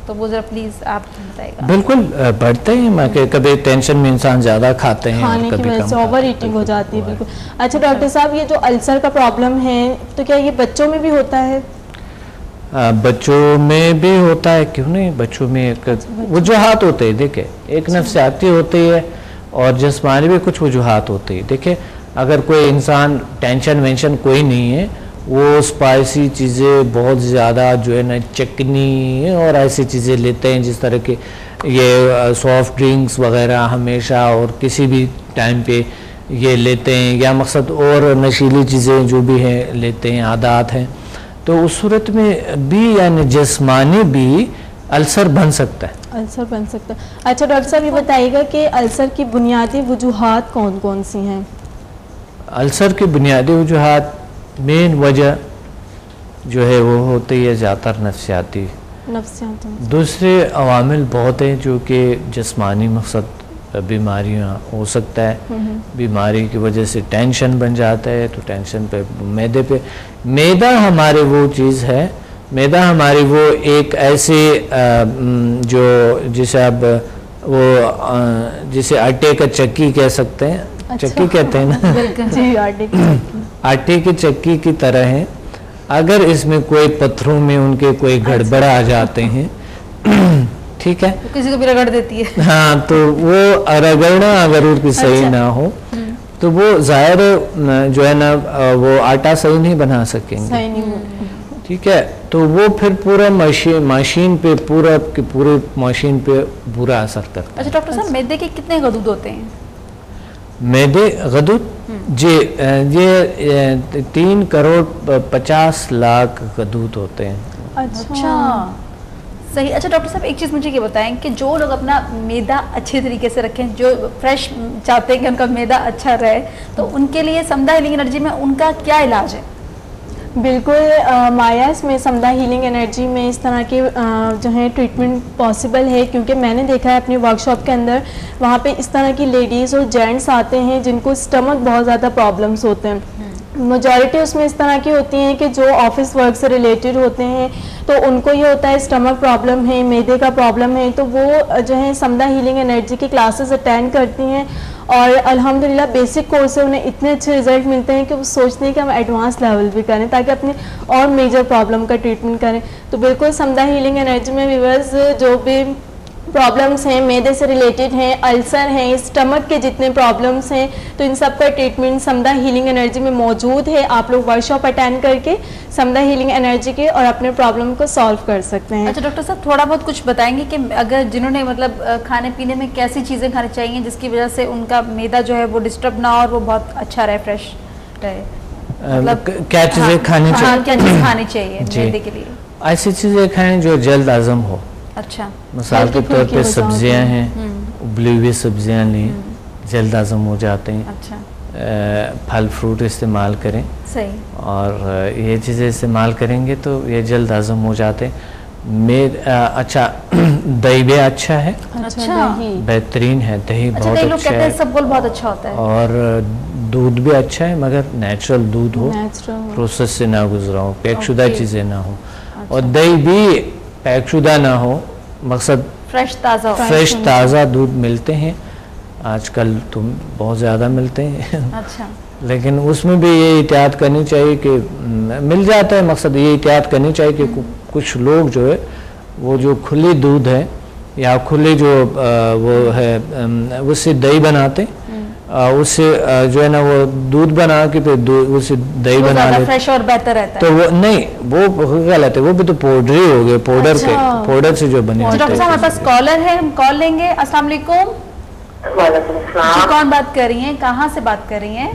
तो वो जरा प्लीज आप बताइएगा। बिल्कुल बढ़ते हैं, कभी टेंशन में इंसान ज़्यादा खाते हैं, खाने की वजह से ओवर ईटिंग हो जाती है। बिल्कुल। अच्छा डॉक्टर साहब, ये जो अल्सर का प्रॉब्लम है तो क्या ये बच्चों में भी होता है? आ, बच्चों में भी होता है, क्यों नहीं, बच्चों में एक वजूहात होते हैं। देखे, एक नफ्सियाती होती है और जिस्मानी भी कुछ वजूहात होती है। देखे, अगर कोई इंसान टेंशन वेंशन कोई नहीं है, वो स्पाइसी चीज़ें बहुत ज़्यादा जो है ना, चटनी और ऐसी चीज़ें लेते हैं, जिस तरह के ये सॉफ्ट ड्रिंक्स वगैरह हमेशा और किसी भी टाइम पे ये लेते हैं, या मकसद और नशीली चीज़ें जो भी हैं लेते हैं, आदत हैं, तो उस सूरत में भी यानी जिस्मानी भी अल्सर बन सकता है। अल्सर बन सकता है। अच्छा डॉक्टर साहब, ये बताइएगा कि अल्सर की बुनियादी वजूहात कौन कौन सी हैं? अल्सर की बुनियादी वजूहात, मेन वजह जो है वो होती है ज़्यादातर नफ्सियाती। नफ्सियाती। दूसरे अवामिल बहुत हैं जो कि जिस्मानी मकसद बीमारियां हो सकता है, बीमारी की वजह से टेंशन बन जाता है, तो टेंशन पे मैदे पे, मैदा हमारे वो चीज़ है, मैदा हमारी वो एक ऐसे जो जिसे अब वो जिसे आटे का चक्की कह सकते हैं। अच्छा। चक्की कहते हैं ना जी, आटे की चक्की। आटे की चक्की की तरह है। अगर इसमें कोई पत्थरों में उनके कोई गड़बड़ आ जाते हैं, ठीक है, तो किसी को भी रगड़ देती है। हाँ, तो वो रगड़ना अगर उसकी सही अच्छा। ना हो तो वो ज़ाहिर जो है ना, वो आटा सही नहीं बना सकेंगे, सही नहीं। ठीक है, तो वो फिर पूरा मशीन मशीन पे पूरा के पूरे मशीन पे बुरा असर करता है। अच्छा डॉक्टर साहब, मैदे के कितने गदूद होते हैं? मैदे गदूद जी, ये तीन करोड़ पचास लाख गदूद होते हैं। अच्छा, सही। अच्छा डॉक्टर साहब, एक चीज़ मुझे ये बताएं कि जो लोग अपना मैदा अच्छे तरीके से रखें, जो फ्रेश चाहते हैं कि उनका मैदा अच्छा रहे, तो उनके लिए समदा हीलिंग एनर्जी में उनका क्या इलाज है? बिल्कुल मायास में समदा हीलिंग एनर्जी में इस तरह के जो है ट्रीटमेंट पॉसिबल है, क्योंकि मैंने देखा है अपनी वर्कशॉप के अंदर, वहाँ पे इस तरह की लेडीज़ और जेंट्स आते हैं जिनको स्टमक बहुत ज़्यादा प्रॉब्लम्स होते हैं। मेजॉरिटी उसमें इस तरह की होती हैं कि जो ऑफिस वर्क से रिलेटेड होते हैं, तो उनको ये होता है स्टमक प्रॉब्लम है, मैदे का प्रॉब्लम है, तो वो जो है समदा हीलिंग एनर्जी की क्लासेस अटेंड करती हैं और अल्हम्दुलिल्लाह बेसिक कोर्स से उन्हें इतने अच्छे रिजल्ट मिलते हैं कि वो सोचते हैं कि हम एडवांस लेवल भी करें ताकि अपने और मेजर प्रॉब्लम का ट्रीटमेंट करें। तो बिल्कुल समदा हीलिंग एनर्जी में व्यूअर्स जो भी प्रॉब्लम्स हैं, मैदे से रिलेटेड हैं, अल्सर हैं, स्टमक के जितने प्रॉब्लम्स हैं, तो इन सब का ट्रीटमेंट समदा हीलिंग एनर्जी में मौजूद है। आप लोग वर्कशॉप अटेंड करके समदा हीलिंग एनर्जी के और अपने प्रॉब्लम को सॉल्व कर सकते हैं। अच्छा डॉक्टर साहब, थोड़ा बहुत कुछ बताएंगे कि अगर जिन्होंने मतलब खाने पीने में कैसी चीज़ें खानी चाहिए जिसकी वजह से उनका मैदा जो है वो डिस्टर्ब ना हो और वो बहुत अच्छा रहे, फ्रेश रहे, मतलब क्या चीज़ें हाँ, खानी हाँ, चाहिए? क्या चीज़ खानी चाहिए मैदे के लिए? ऐसी चीज़ें खाएं जो जल्द हज़म हो। अच्छा, मिसाल के तौर पे सब्जियां हैं, उबली हुई सब्जियां लें, जल्द हज़म हो जाते हैं। अच्छा, फल फ्रूट इस्तेमाल करें, सही, और ये चीज़ें इस्तेमाल करेंगे तो ये जल्द हज़म हो जाते हैं। में अच्छा दही भी अच्छा है, अच्छा, बेहतरीन है दही, अच्छा, बहुत लोग अच्छा कहते हैं है, सब बोल बहुत अच्छा होता है, और दूध भी अच्छा है मगर नेचुरल दूध हो, प्रोसेस से ना गुजरा हो, पैकशुदा चीज़ें ना हो, और दही भी पैकशुदा ना हो, मकसद फ्रेश ताज़ा फ्रेश ताज़ा दूध मिलते हैं आजकल तो बहुत ज़्यादा मिलते हैं। अच्छा, लेकिन उसमें भी ये एहतियात करनी चाहिए कि मिल जाता है, मकसद ये एहतियात करनी चाहिए कि कुछ लोग जो है वो जो खुली दूध है या खुली जो आ, वो है उससे दही बनाते, उससे जो है ना वो दूध बना के फिर उससे दही बना लेते, फ्रेश और बेहतर रहता है। तो वो नहीं, वो गलत है, वो भी तो पाउडर ही हो गए, पाउडर अच्छा। के पाउडर से जो बने। डॉक्टर साहब हमारे पास कॉलर है, हम कॉल लेंगे। अस्सलाम वालेकुम जी, कौन बात कर रही हैं, कहाँ से बात कर रही हैं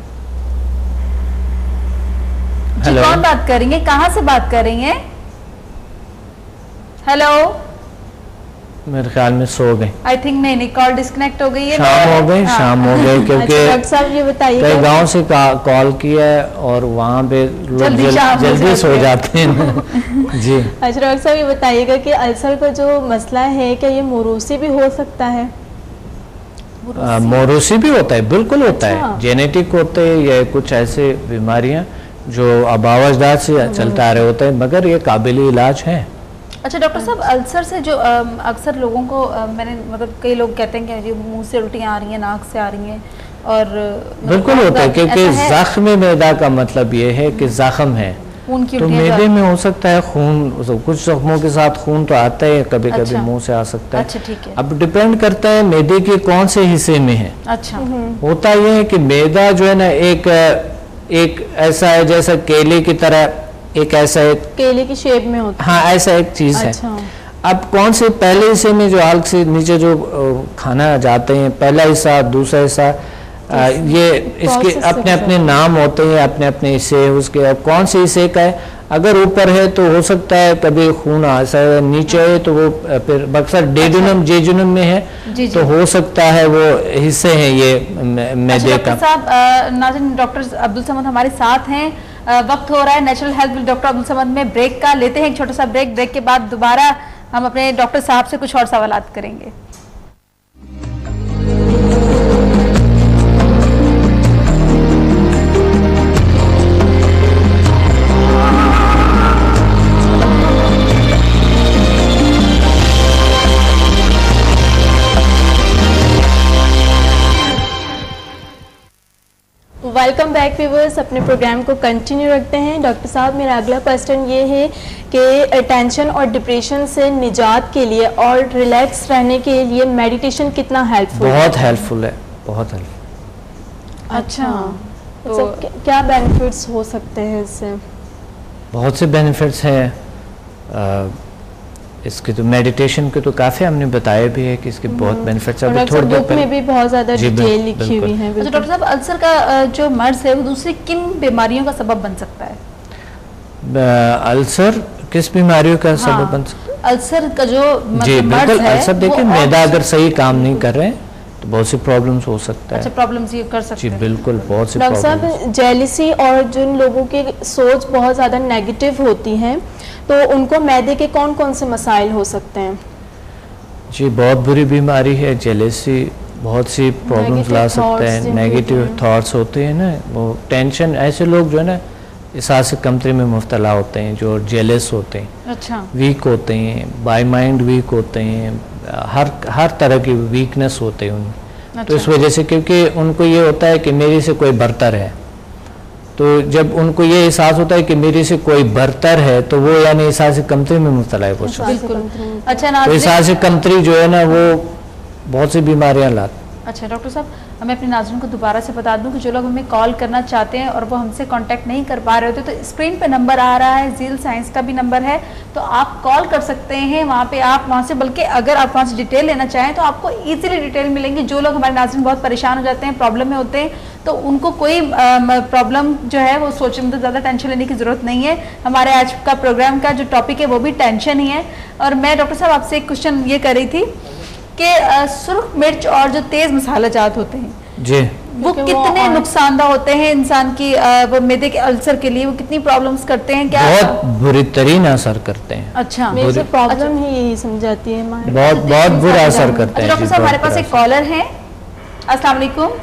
जी? कौन बात कर रही हैं, कहाँ से बात कर रही हैं? हेलो, मेरे ख्याल में सो गए, आई थिंक नहीं नहीं कॉल डिस्कनेक्ट हो गई है, शाम हो गई, हाँ। शाम हो गई क्योंकि डॉक्टर साहब ये बताइए, कई गांव से कॉल किया है और वहाँ पे लोग जल्दी जल, शाम हो जल्दी सो जाती जाते हैं जी। अच्छा डॉक्टर साहब ये बताइएगा कि अल्सर का जो मसला है क्या ये मोरूसी भी हो सकता है? आ, मोरूसी भी होता है, बिल्कुल होता अच्छा। है, जेनेटिक होते हैं, ये कुछ ऐसे बीमारियां जो आबाव अजदाद से चलता आ रहे होते हैं, मगर ये काबिल इलाज है। अच्छा डॉक्टर साहब, अल्सर से जो अम, अक्सर लोगों को अ, मैंने मतलब कई लोग कहते हैं कि जो मुंह से उल्टियाँ आ रही हैं, नाक से आ रही हैं, और मतलब बिल्कुल बहुत होता है, ज़्यादा क्योंकि ऐसा है, जख्म मैदा का मतलब ये है कि जख्म है, खून की तो उल्टियाँ मैदे जा- में हो सकता है खून, तो कुछ जख्मों के साथ खून तो आता है, कभी कभी अच्छा। मुंह से आ सकता है। अच्छा ठीक है। अब डिपेंड करता है मैदे के कौन से हिस्से में है। अच्छा होता यह है कि मैदा जो है ना एक एक ऐसा है जैसा केले की तरह, एक ऐसा एक, केले की शेप में होता हाँ ऐसा एक चीज है। अच्छा। अब कौन से पहले हिस्से में जो हल्क से नीचे जो अ, खाना जाते हैं, पहला हिस्सा दूसरा हिस्सा, अ, ये इसके process से अपने अपने गुजरते नाम होते हैं, अपने अपने हिस्से उसके। अब कौन से हिस्से का है, अगर ऊपर है तो हो सकता है कभी खून आ सकता है, नीचे है तो वो अ, फिर अक्सर डेजुनम जेजुनम में है जी, जी। तो हो सकता है वो हिस्से हैं ये म- अच्छा मैदे डॉक्टर का। साहब, अ, नाज़रीन डॉक्टर अब्दुल समद हमारे साथ हैं। अ, वक्त हो रहा है natural health with doctor Abdul Samad में ब्रेक का। लेते हैं एक छोटा सा ब्रेक। ब्रेक के बाद दोबारा हम अपने डॉक्टर साहब से कुछ और सवालात करेंगे। वेलकम बैक व्यूवर्स, अपने प्रोग्राम को कंटिन्यू रखते हैं। डॉक्टर साहब, मेरा अगला क्वेश्चन ये है कि टेंशन और डिप्रेशन से निजात के लिए और रिलैक्स रहने के लिए मेडिटेशन कितना हेल्पफुल है? बहुत हेल्पफुल है, बहुत हेल्पफुल। अच्छा, तो- तो क्या- क्या बेनिफिट्स हो सकते हैं इससे? बहुत से बेनिफिट्स हैं अ, इसके। तो मेडिटेशन के तो काफ़ी हमने बताया भी है कि इसके बहुत बेनिफिट्स हैं। और अभी अक्सर थोड़ी देर बुक में पहले भी बहुत ज़्यादा जी, बिल्कुल, डिटेल लिखी हुई बिल्कुल। है। अच्छा बिल्कुल। डॉक्टर साहब, अल्सर का अ, जो मर्ज है वो दूसरी किन बीमारियों का सबब बन सकता है? अ, अल्सर किस बीमारियों का हाँ, सबब बन सकता अल्सर का जो है? जी मतलब मर्ज बिल्कुल। है अल्सर देखिए, वो और मैदा अगर दूसरी- सही काम नहीं कर रहे हैं तो बहुत सी प्रॉब्लम्स हो सकता अच्छा है। प्रॉब्लम्स ये कर सकते जी हैं। बिल्कुल, बहुत सी डॉक्टर प्रॉब्लम्स। साहब, जेलिसी और जिन लोगों की सोच बहुत ज़्यादा नेगेटिव होती हैं, तो उनको मैदे के कौन कौन से मसाइल हो सकते हैं? जी बहुत बुरी बीमारी है जेलेसी, बहुत सी प्रॉब्लम्स Negative ला सकता thoughts है। जिनके नेगेटिव होते हैं। थॉट्स होते हैं ना, वो टेंशन, ऐसे लोग जो है ना एहसास से कमतरी में मुब्तला होते हैं, जो जेलस होते हैं, अच्छा वीक होते हैं, बाय माइंड वीक होते हैं, हर हर तरह की वीकनेस होते हैं उनमें। तो इस अच्छा। वजह से, क्योंकि उनको ये होता है कि मेरे से कोई बरतर है, तो जब उनको ये एहसास होता है कि मेरे से कोई बरतर है तो वो यानी एहसास से कमतरी में मुब्तला है वो शख्स। बिल्कुल। अच्छा तो नाज़रीन, एहसास से कमतरी जो है ना वो बहुत सी बीमारियां लाती। अच्छा डॉक्टर साहब, मैं अपने नाज़रीन को दोबारा से बता दूं कि जो लोग हमें कॉल करना चाहते हैं और वो हमसे कांटेक्ट नहीं कर पा रहे होते, तो स्क्रीन पे नंबर आ रहा है, जील साइंस का भी नंबर है, तो आप कॉल कर सकते हैं वहाँ पे। आप वहाँ से, बल्कि अगर आप वहाँ से डिटेल लेना चाहें तो आपको इजीली डिटेल मिलेंगी। जो लोग हमारे नाज़रीन बहुत परेशान हो जाते हैं, प्रॉब्लम में होते हैं, तो उनको कोई प्रॉब्लम जो है वो सोचने में ज़्यादा टेंशन लेने की ज़रूरत नहीं है। हमारे आज का प्रोग्राम का जो टॉपिक है वो भी टेंशन ही है। और मैं डॉक्टर साहब आपसे एक क्वेश्चन ये कर रही थी कि अ, सुर्ख मिर्च और जो तेज़ मसाला जात होते हैं जी वो क्योंकि वो कितने और- नुकसानदा होते हैं इंसान की अ, वो मैदे के अल्सर के लिए, वो कितनी प्रॉब्लम्स करते हैं क्या? बहुत बुरी तरीन असर करते हैं, अच्छा मेरे से बुरी- प्रॉब्लम ही यही समझाती है हमारे। बहुत बहुत बुरा असर करते अच्छा हैं। डॉक्टर जी, साहब, हमारे बहुत पास बुरा एक कॉलर है। अस्सलाम वालेकुम।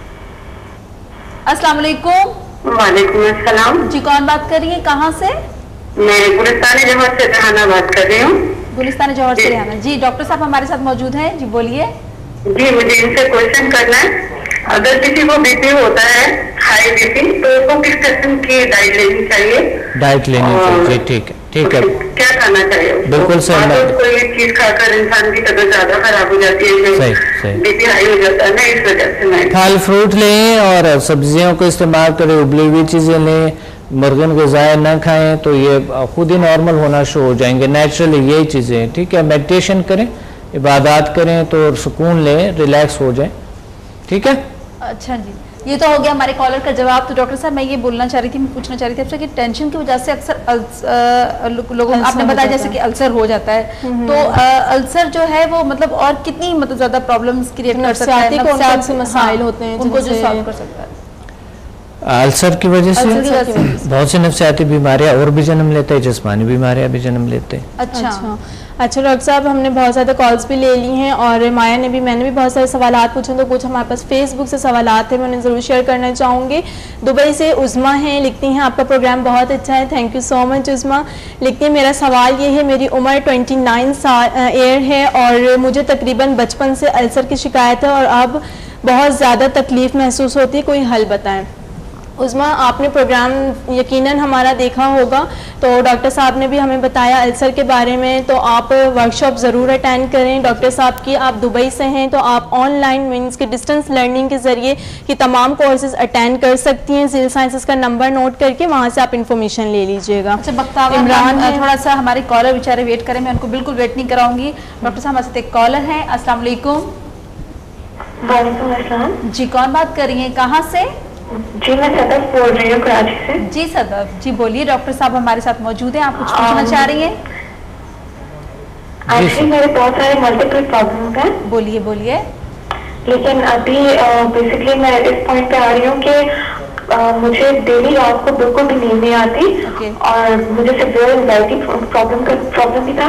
अस्सलाम वालेकुम वालेकुम अस्सलाम। जी, कौन बात कर रही है, कहाँ से? मैं गुलिस्तानी जमात से जहानाबाद कर रही हूँ। गुलिस्तान जौहर से जी। रिहाना जी। डॉक्टर साहब हमारे साथ मौजूद हैं, जी बोलिए। जी, मुझे इनसे क्वेश्चन करना है। अगर किसी को बीपी होता है, हाई बीपी, तो उसको किस किस्म की डाइट लेनी चाहिए? डाइट लेनी और- चाहिए। ठीक है, ठीक है, क्या खाना चाहिए उसको? बिल्कुल सही और बात। कोई चीज खाकर इंसान की तबीयत ज्यादा खराब हो जाती है, सही, सही। बीपी हाई हो जाता है ना, इस वजह से मैं फल फ्रूट लें और सब्जियों को इस्तेमाल करें, उबली हुई चीज़ें लें, मुर्गन ग़िज़ाएँ ना खाएं तो ये खुद ही नॉर्मल होना शुरू हो जाएंगे नेचुरली, यही चीज़ें हैं। ठीक है, मेडिटेशन करें, इबादत करें तो सुकून लें, रिलैक्स हो जाएं। ठीक है। अच्छा जी, ये तो हो गया हमारे कॉलर का जवाब। तो डॉक्टर साहब, मैं ये बोलना चाह रही थी, मैं पूछना चाह रही थी आपसे कि टेंशन की वजह से अक्सर अल्स- अ, लो- लोगों अल्सर आपने हो बताया जाता जैसे है। कि अल्सर हो जाता है, तो अ, अल्सर जो है वो मतलब और कितनी मतलब ज्यादा प्रॉब्लम्स क्रिएट कर सकता है? नफ्सियाती कौन-कौन नफ्सियात- से मसाइल होते हैं उनको जो जिनसे- सॉल्व कर सकता है? अल्सर की वजह से, अल्सर की वजह से। बहुत सी नफ्सियाती बीमारियां और भी जन्म लेते हैं, जिस्मानी बीमारियां भी जन्म लेते हैं। अच्छा अच्छा अच्छा डॉक्टर साहब, हमने बहुत ज़्यादा कॉल्स भी ले ली हैं और माया ने भी, मैंने भी बहुत सारे सवालात पूछे, तो कुछ हमारे पास फेसबुक से सवालात थे, मैं उन्हें ज़रूर शेयर करना चाहूँगी। दुबई से उज़मा हैं, लिखती हैं आपका प्रोग्राम बहुत अच्छा है, thank you so much Uzma. लिखती हैं मेरा सवाल ये है, मेरी उम्र ट्वेंटी नाइन साल ईयर है और मुझे तकरीबन बचपन से अल्सर की शिकायत है और अब बहुत ज़्यादा तकलीफ़ महसूस होती है, कोई हल बताएँ। उज़मा, आपने प्रोग्राम यकीनन हमारा देखा होगा, तो डॉक्टर साहब ने भी हमें बताया अल्सर के बारे में, तो आप वर्कशॉप ज़रूर अटेंड करें डॉक्टर साहब की। आप दुबई से हैं तो आप ऑनलाइन मीन्स के डिस्टेंस लर्निंग के ज़रिए कि तमाम कोर्सेज अटेंड कर सकती हैं। सिविल साइंसेस का नंबर नोट करके वहाँ से आप इन्फॉर्मेशन ले लीजिएगा। अच्छा बख्तावर, इमरान हम, है। थोड़ा सा हमारे कॉलर बेचारे वेट करें, मैं उनको बिल्कुल वेट नहीं कराऊंगी। डॉक्टर साहब हमारे साथ एक कॉलर है। अस्सलाम वालेकुम। वालेकुम अस्सलाम। जी, कौन बात कर रही हैं, कहाँ से? जी मैं सदफ बोल रही हूँ कराची से। जी सदफ जी, बोलिए। डॉक्टर साहब हमारे साथ मौजूद हैं, आप कुछ पूछना चाह रही हैं? एक्चुअली मेरे बहुत सारे मल्टीपल प्रॉब्लम्स हैं, बोलिए बोलिए। लेकिन अभी बेसिकली मैं इस पॉइंट पे आ रही हूँ कि uh, मुझे डेली रात को बिल्कुल भी नींद नहीं आती Okay. और मुझे सिवियर एंजाइटी प्रॉब्लम का प्रॉब्लम भी था।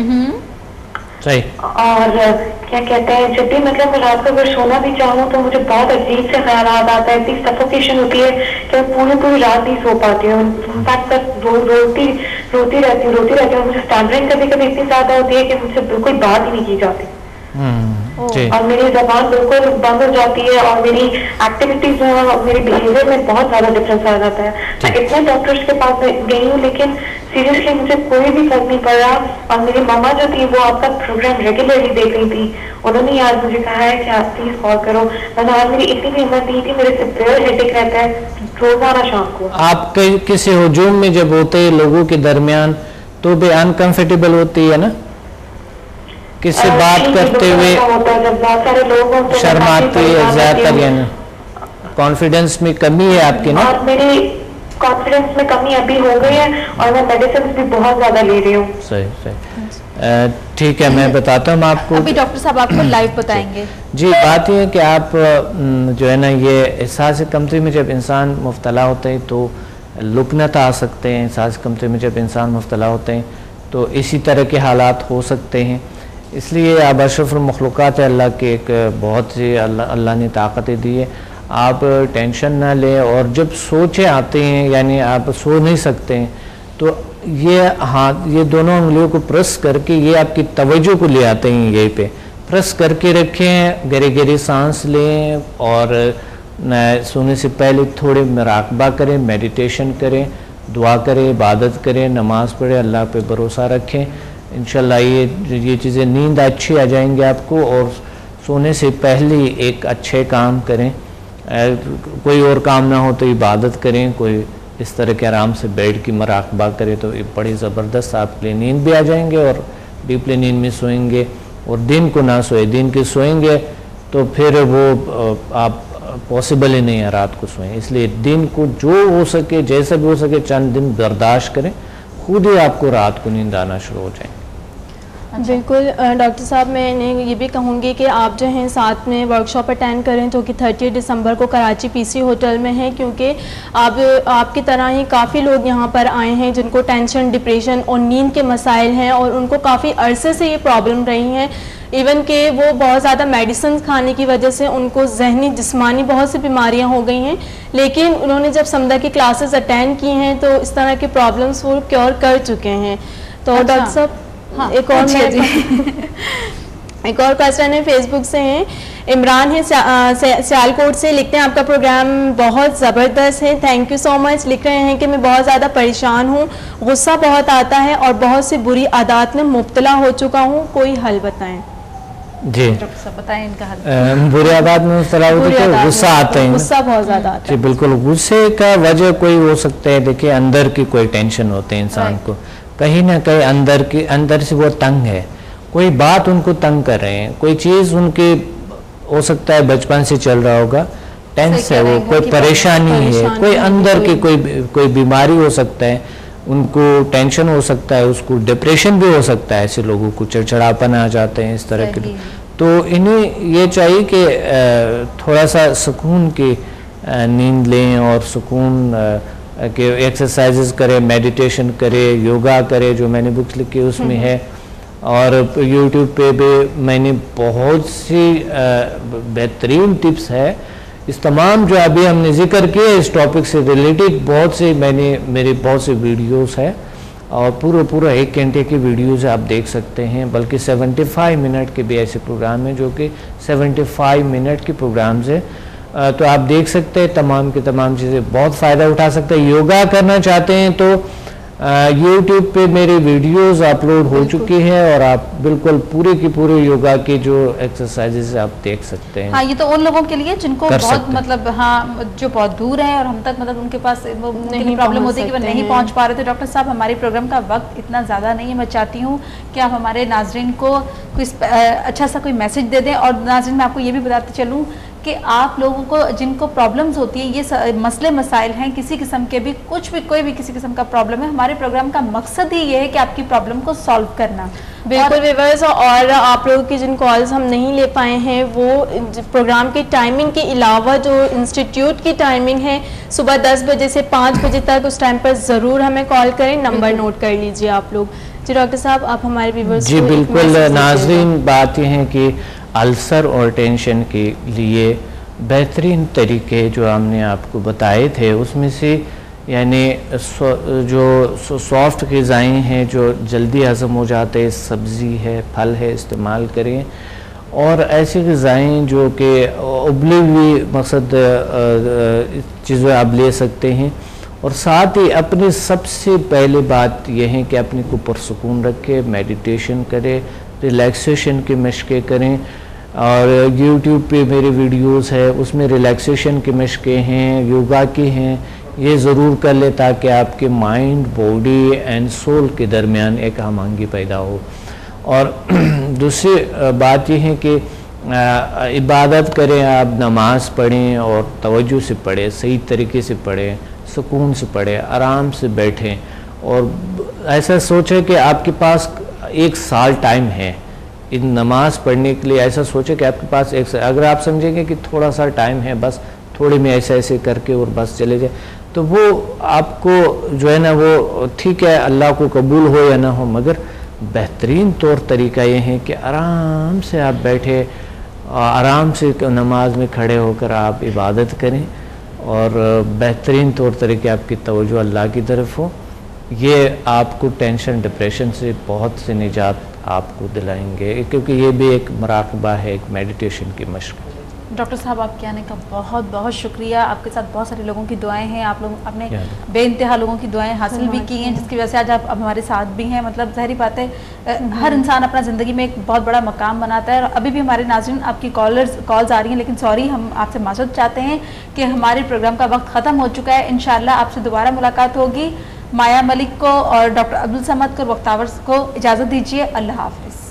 सही। और क्या कहते हैं, जब भी मतलब मैं रात को अगर सोना भी चाहूँ तो मुझे बहुत अजीब से ख्याल आता है, इतनी सफोकेशन होती है कि मैं पूरी पूरी रात नहीं सो पाती हूँ। इनफैक्ट रो, रोती रोती रहती हूँ रोती रहती हूँ मुझे स्टैमरिंग कभी कभी इतनी ज्यादा होती है कि मुझसे बिल्कुल बात ही नहीं की जाती जी। और मेरी जबान बिल्कुल बंद हो जाती है और मेरी एक्टिविटीज जो है मेरी बिहेवियर में बहुत ज्यादा डिफरेंस आ जाता है। मैं इतने डॉक्टर्स के पास गई हूँ लेकिन सीरियसली मुझे कोई भी फर्क नहीं पड़ रहा। और मेरी मामा जो थी वो आपका प्रोग्राम रेगुलरली देख रही थी, उन्होंने आज मुझे कहा है कि आप प्लीज कॉल करो। मैंने आज मेरी इतनी भी हिम्मत नहीं थी, मेरे सिवियर हेडेक रहता है रोजाना शाम को। आप कई किसी हुजूम में जब होते हैं लोगों के दरमियान तो भी अनकंफर्टेबल होती है ना, किससे बात करते हुए शर्माती है ज्यादातर, यानी कॉन्फिडेंस में कमी है आपकी ना? और मेरी कॉन्फिडेंस में कमी अभी हो गई है और मैं मेडिसिन भी बहुत ज्यादा ले रही हूँ। सही सही, ठीक है, मैं बताता हूँ आपको। अभी डॉक्टर साहब आपको लाइव बताएंगे। जी, बात यह है कि आप जो है ना, ये एहसास कमतरी में जब इंसान मुब्तला होते हैं तो लुकनत आ सकते हैं। एहसास कमतरी में जब इंसान मुब्तला होते हैं तो इसी तरह के हालात हो सकते हैं। इसलिए आप अशरफुल मखलूक़ात है, अल्लाह के एक बहुत सी अल्लाह अल्लाह ने ताकतें दी है। आप टेंशन ना लें और जब सोचे आते हैं यानी आप सो नहीं सकते हैं तो ये हाथ, ये दोनों उंगलियों को प्रेस करके ये आपकी तवज्जो को ले आते हैं, यहीं पे प्रेस करके रखें, गहरी गहरी सांस लें और सोने से पहले थोड़े मुराकबा करें, मेडिटेशन करें, दुआ करें, इबादत करें, नमाज़ पढ़ें, अल्लाह पे भरोसा रखें। इंशाल्लाह ये ये चीज़ें नींद अच्छी आ जाएंगी आपको। और सोने से पहले एक अच्छे काम करें, कोई और काम ना हो तो इबादत करें, कोई इस तरह के आराम से बैठ के मुराकबा करें तो ये बड़ी ज़बरदस्त आपके लिए नींद भी आ जाएंगे और डीपली नींद में सोएंगे। और दिन को ना सोए, दिन के सोएंगे तो फिर वो आप पॉसिबल ही नहीं है रात को सोएं। इसलिए दिन को जो हो सके, जैसा भी हो सके, चंद दिन बर्दाश्त करें, खुद ही आपको रात को नींद आना शुरू हो जाए। अच्छा। बिल्कुल डॉक्टर साहब, मैं ये भी कहूँगी कि आप जो हैं साथ में वर्कशॉप अटेंड करें जो कि तीस दिसंबर को कराची पीसी होटल में है, क्योंकि आप आपकी तरह ही काफ़ी लोग यहाँ पर आए हैं जिनको टेंशन, डिप्रेशन और नींद के मसाइल हैं और उनको काफ़ी अरसे से ये प्रॉब्लम रही हैं। इवन कि वो बहुत ज़्यादा मेडिसिन खाने की वजह से उनको जहनी जिस्मानी बहुत सी बीमारियाँ हो गई हैं, लेकिन उन्होंने जब समदा की क्लासेस अटेंड की हैं तो इस तरह के प्रॉब्लम्स वो क्योर कर चुके हैं। तो अच्छा। डॉक्टर साहब, हाँ, एक और एक और क्वेश्चन है फेसबुक से हैं, इमरान है सियालकोट से, लिखते हैं आपका प्रोग्राम बहुत ज़बरदस्त है, थैंक यू सो मच। लिख रहे हैं कि मैं बहुत ज़्यादा परेशान हूँ, गुस्सा बहुत आता है और बहुत सी बुरी आदत में मुब्तला हो चुका हूँ, कोई हल बताएं। जी डॉक्टर साहब बताएं इनका हल। बुरी आदत में मुब्तला होते तो गुस्सा आता है, गुस्सा बहुत ज़्यादा आता है। जी बिल्कुल, गुस्से का वजह कोई हो सकता है, देखिए अंदर की कोई टेंशन होते हैं इंसान को, कहीं ना कहीं अंदर की अंदर से वो तंग है, कोई बात उनको तंग कर रहे हैं, कोई चीज़ उनके हो सकता है बचपन से चल रहा होगा, टेंस है वो, कोई परेशानी है, कोई अंदर की कोई कोई बीमारी हो सकता है, उनको टेंशन हो सकता है, उसको डिप्रेशन भी हो सकता है, ऐसे लोगों को चिड़चिड़ापन आ जाते हैं इस तरह के। तो इन्हें ये चाहिए कि थोड़ा सा सुकून की नींद लें और सुकून के एक्सरसाइजेस करें, मेडिटेशन करें, योगा करें, जो मैंने बुक्स लिखी उसमें है। और यूट्यूब पे भी मैंने बहुत सी बेहतरीन टिप्स है। इस तमाम जो अभी हमने जिक्र किए इस टॉपिक से रिलेटेड बहुत से मैंने मेरे बहुत से वीडियोस है और पूरा पूरा एक घंटे की वीडियोस आप देख सकते हैं, बल्कि पचहत्तर मिनट के भी ऐसे प्रोग्राम हैं जो कि पचहत्तर मिनट के प्रोग्राम्स हैं। तो आप देख सकते हैं तमाम की तमाम चीज़ें, बहुत फ़ायदा उठा सकते हैं। योगा करना चाहते हैं तो यूट्यूब पे मेरे वीडियोस अपलोड हो चुकी है और आप बिल्कुल पूरे की पूरे योगा के जो एक्सरसाइजेस आप देख सकते हैं। हाँ, ये तो उन लोगों के लिए जिनको बहुत मतलब हाँ जो बहुत दूर है और हम तक मतलब उनके पास वो नहीं प्रॉब्लम होती है कि वो नहीं पहुंच पा रहे थे। डॉक्टर साहब, हमारे प्रोग्राम का वक्त इतना ज़्यादा नहीं है, मैं चाहती हूँ कि आप हमारे नाजरीन को कोई अच्छा सा कोई मैसेज दे दें। और नाजरीन, मैं आपको ये भी बताते चलूँ कि आप लोगों को जिनको प्रॉब्लम्स होती है, ये मसले मसाइल हैं किसी किस्म के भी, कुछ भी कोई भी किसी किस्म का प्रॉब्लम है, हमारे प्रोग्राम का मकसद ही ये है कि आपकी प्रॉब्लम को सॉल्व करना। बिल्कुल व्यूअर्स, और आप लोगों की जिन कॉल्स हम नहीं ले पाए हैं वो प्रोग्राम की टाइमिंग के अलावा जो इंस्टीट्यूट की टाइमिंग है सुबह दस बजे से पाँच बजे तक, उस टाइम पर ज़रूर हमें कॉल करें। नंबर नोट कर लीजिए आप लोग। जी डॉक्टर साहब, आप हमारे व्यूअर्स जी बिल्कुल नाज़रीन, बात यह है कि अल्सर और टेंशन के लिए बेहतरीन तरीके जो हमने आपको बताए थे उसमें से यानी जो सॉफ्ट ग़िज़ाएँ हैं जो जल्दी हज़म हो जाते हैं, सब्ज़ी है, फल है, इस्तेमाल करें। और ऐसी ग़िज़ाएँ जो कि उबली हुई मकसद चीज़ें आप ले सकते हैं। और साथ ही अपनी सबसे पहले बात यह है कि अपने को पुरसुकून रखें, मेडिटेशन करें, रिलैक्सेशन की मशक़ें करें। और यूट्यूब पे मेरे वीडियोस है उसमें रिलैक्सेशन की मशक़ें हैं, योगा की हैं, ये ज़रूर कर ले ताकि आपके माइंड, बॉडी एंड सोल के दरमियान एक हमआहंगी पैदा हो। और दूसरी बात यह है कि इबादत करें, आप नमाज़ पढ़ें और तवज्जो से पढ़ें, सही तरीके से पढ़ें, सुकून से पढ़ें, आराम से बैठें। और ऐसा सोचें कि आपके पास एक साल टाइम है इन नमाज पढ़ने के लिए। ऐसा सोचें कि आपके पास एक साल, अगर आप समझेंगे कि थोड़ा सा टाइम है, बस थोड़े में ऐसे ऐसे करके और बस चले जाए, तो वो आपको जो है ना वो ठीक है, अल्लाह को कबूल हो या ना हो, मगर बेहतरीन तौर तरीका ये है कि आराम से आप बैठे, आराम से नमाज में खड़े होकर आप इबादत करें और बेहतरीन तौर तरीके आपकी तवज्जो अल्लाह की तरफ हो। ये आपको टेंशन, डिप्रेशन से बहुत से निजात आपको दिलाएंगे, क्योंकि ये भी एक मुराकबा है, एक मेडिटेशन की मशक़। डॉक्टर साहब, आपके आने का बहुत बहुत शुक्रिया। आपके साथ बहुत सारे लोगों की दुआएं हैं, आप लोग अपने बेइंतहा लोगों की दुआएं हासिल भी की हैं, जिसकी वजह से आज आप अब हमारे साथ भी हैं। मतलब ज़ाहिर बात है, हर इंसान अपना ज़िंदगी में एक बहुत बड़ा मकाम बनाता है। और अभी भी हमारे नाज़रीन आपकी कॉलर्स कॉल्स आ रही हैं, लेकिन सॉरी, हम आपसे माज़रत चाहते हैं कि हमारे प्रोग्राम का वक्त ख़त्म हो चुका है। इंशाअल्लाह आपसे दोबारा मुलाकात होगी। माया मलिक को और डॉक्टर अब्दुल समद को, वक्तावर को इजाज़त दीजिए। अल्लाह हाफ़िज़।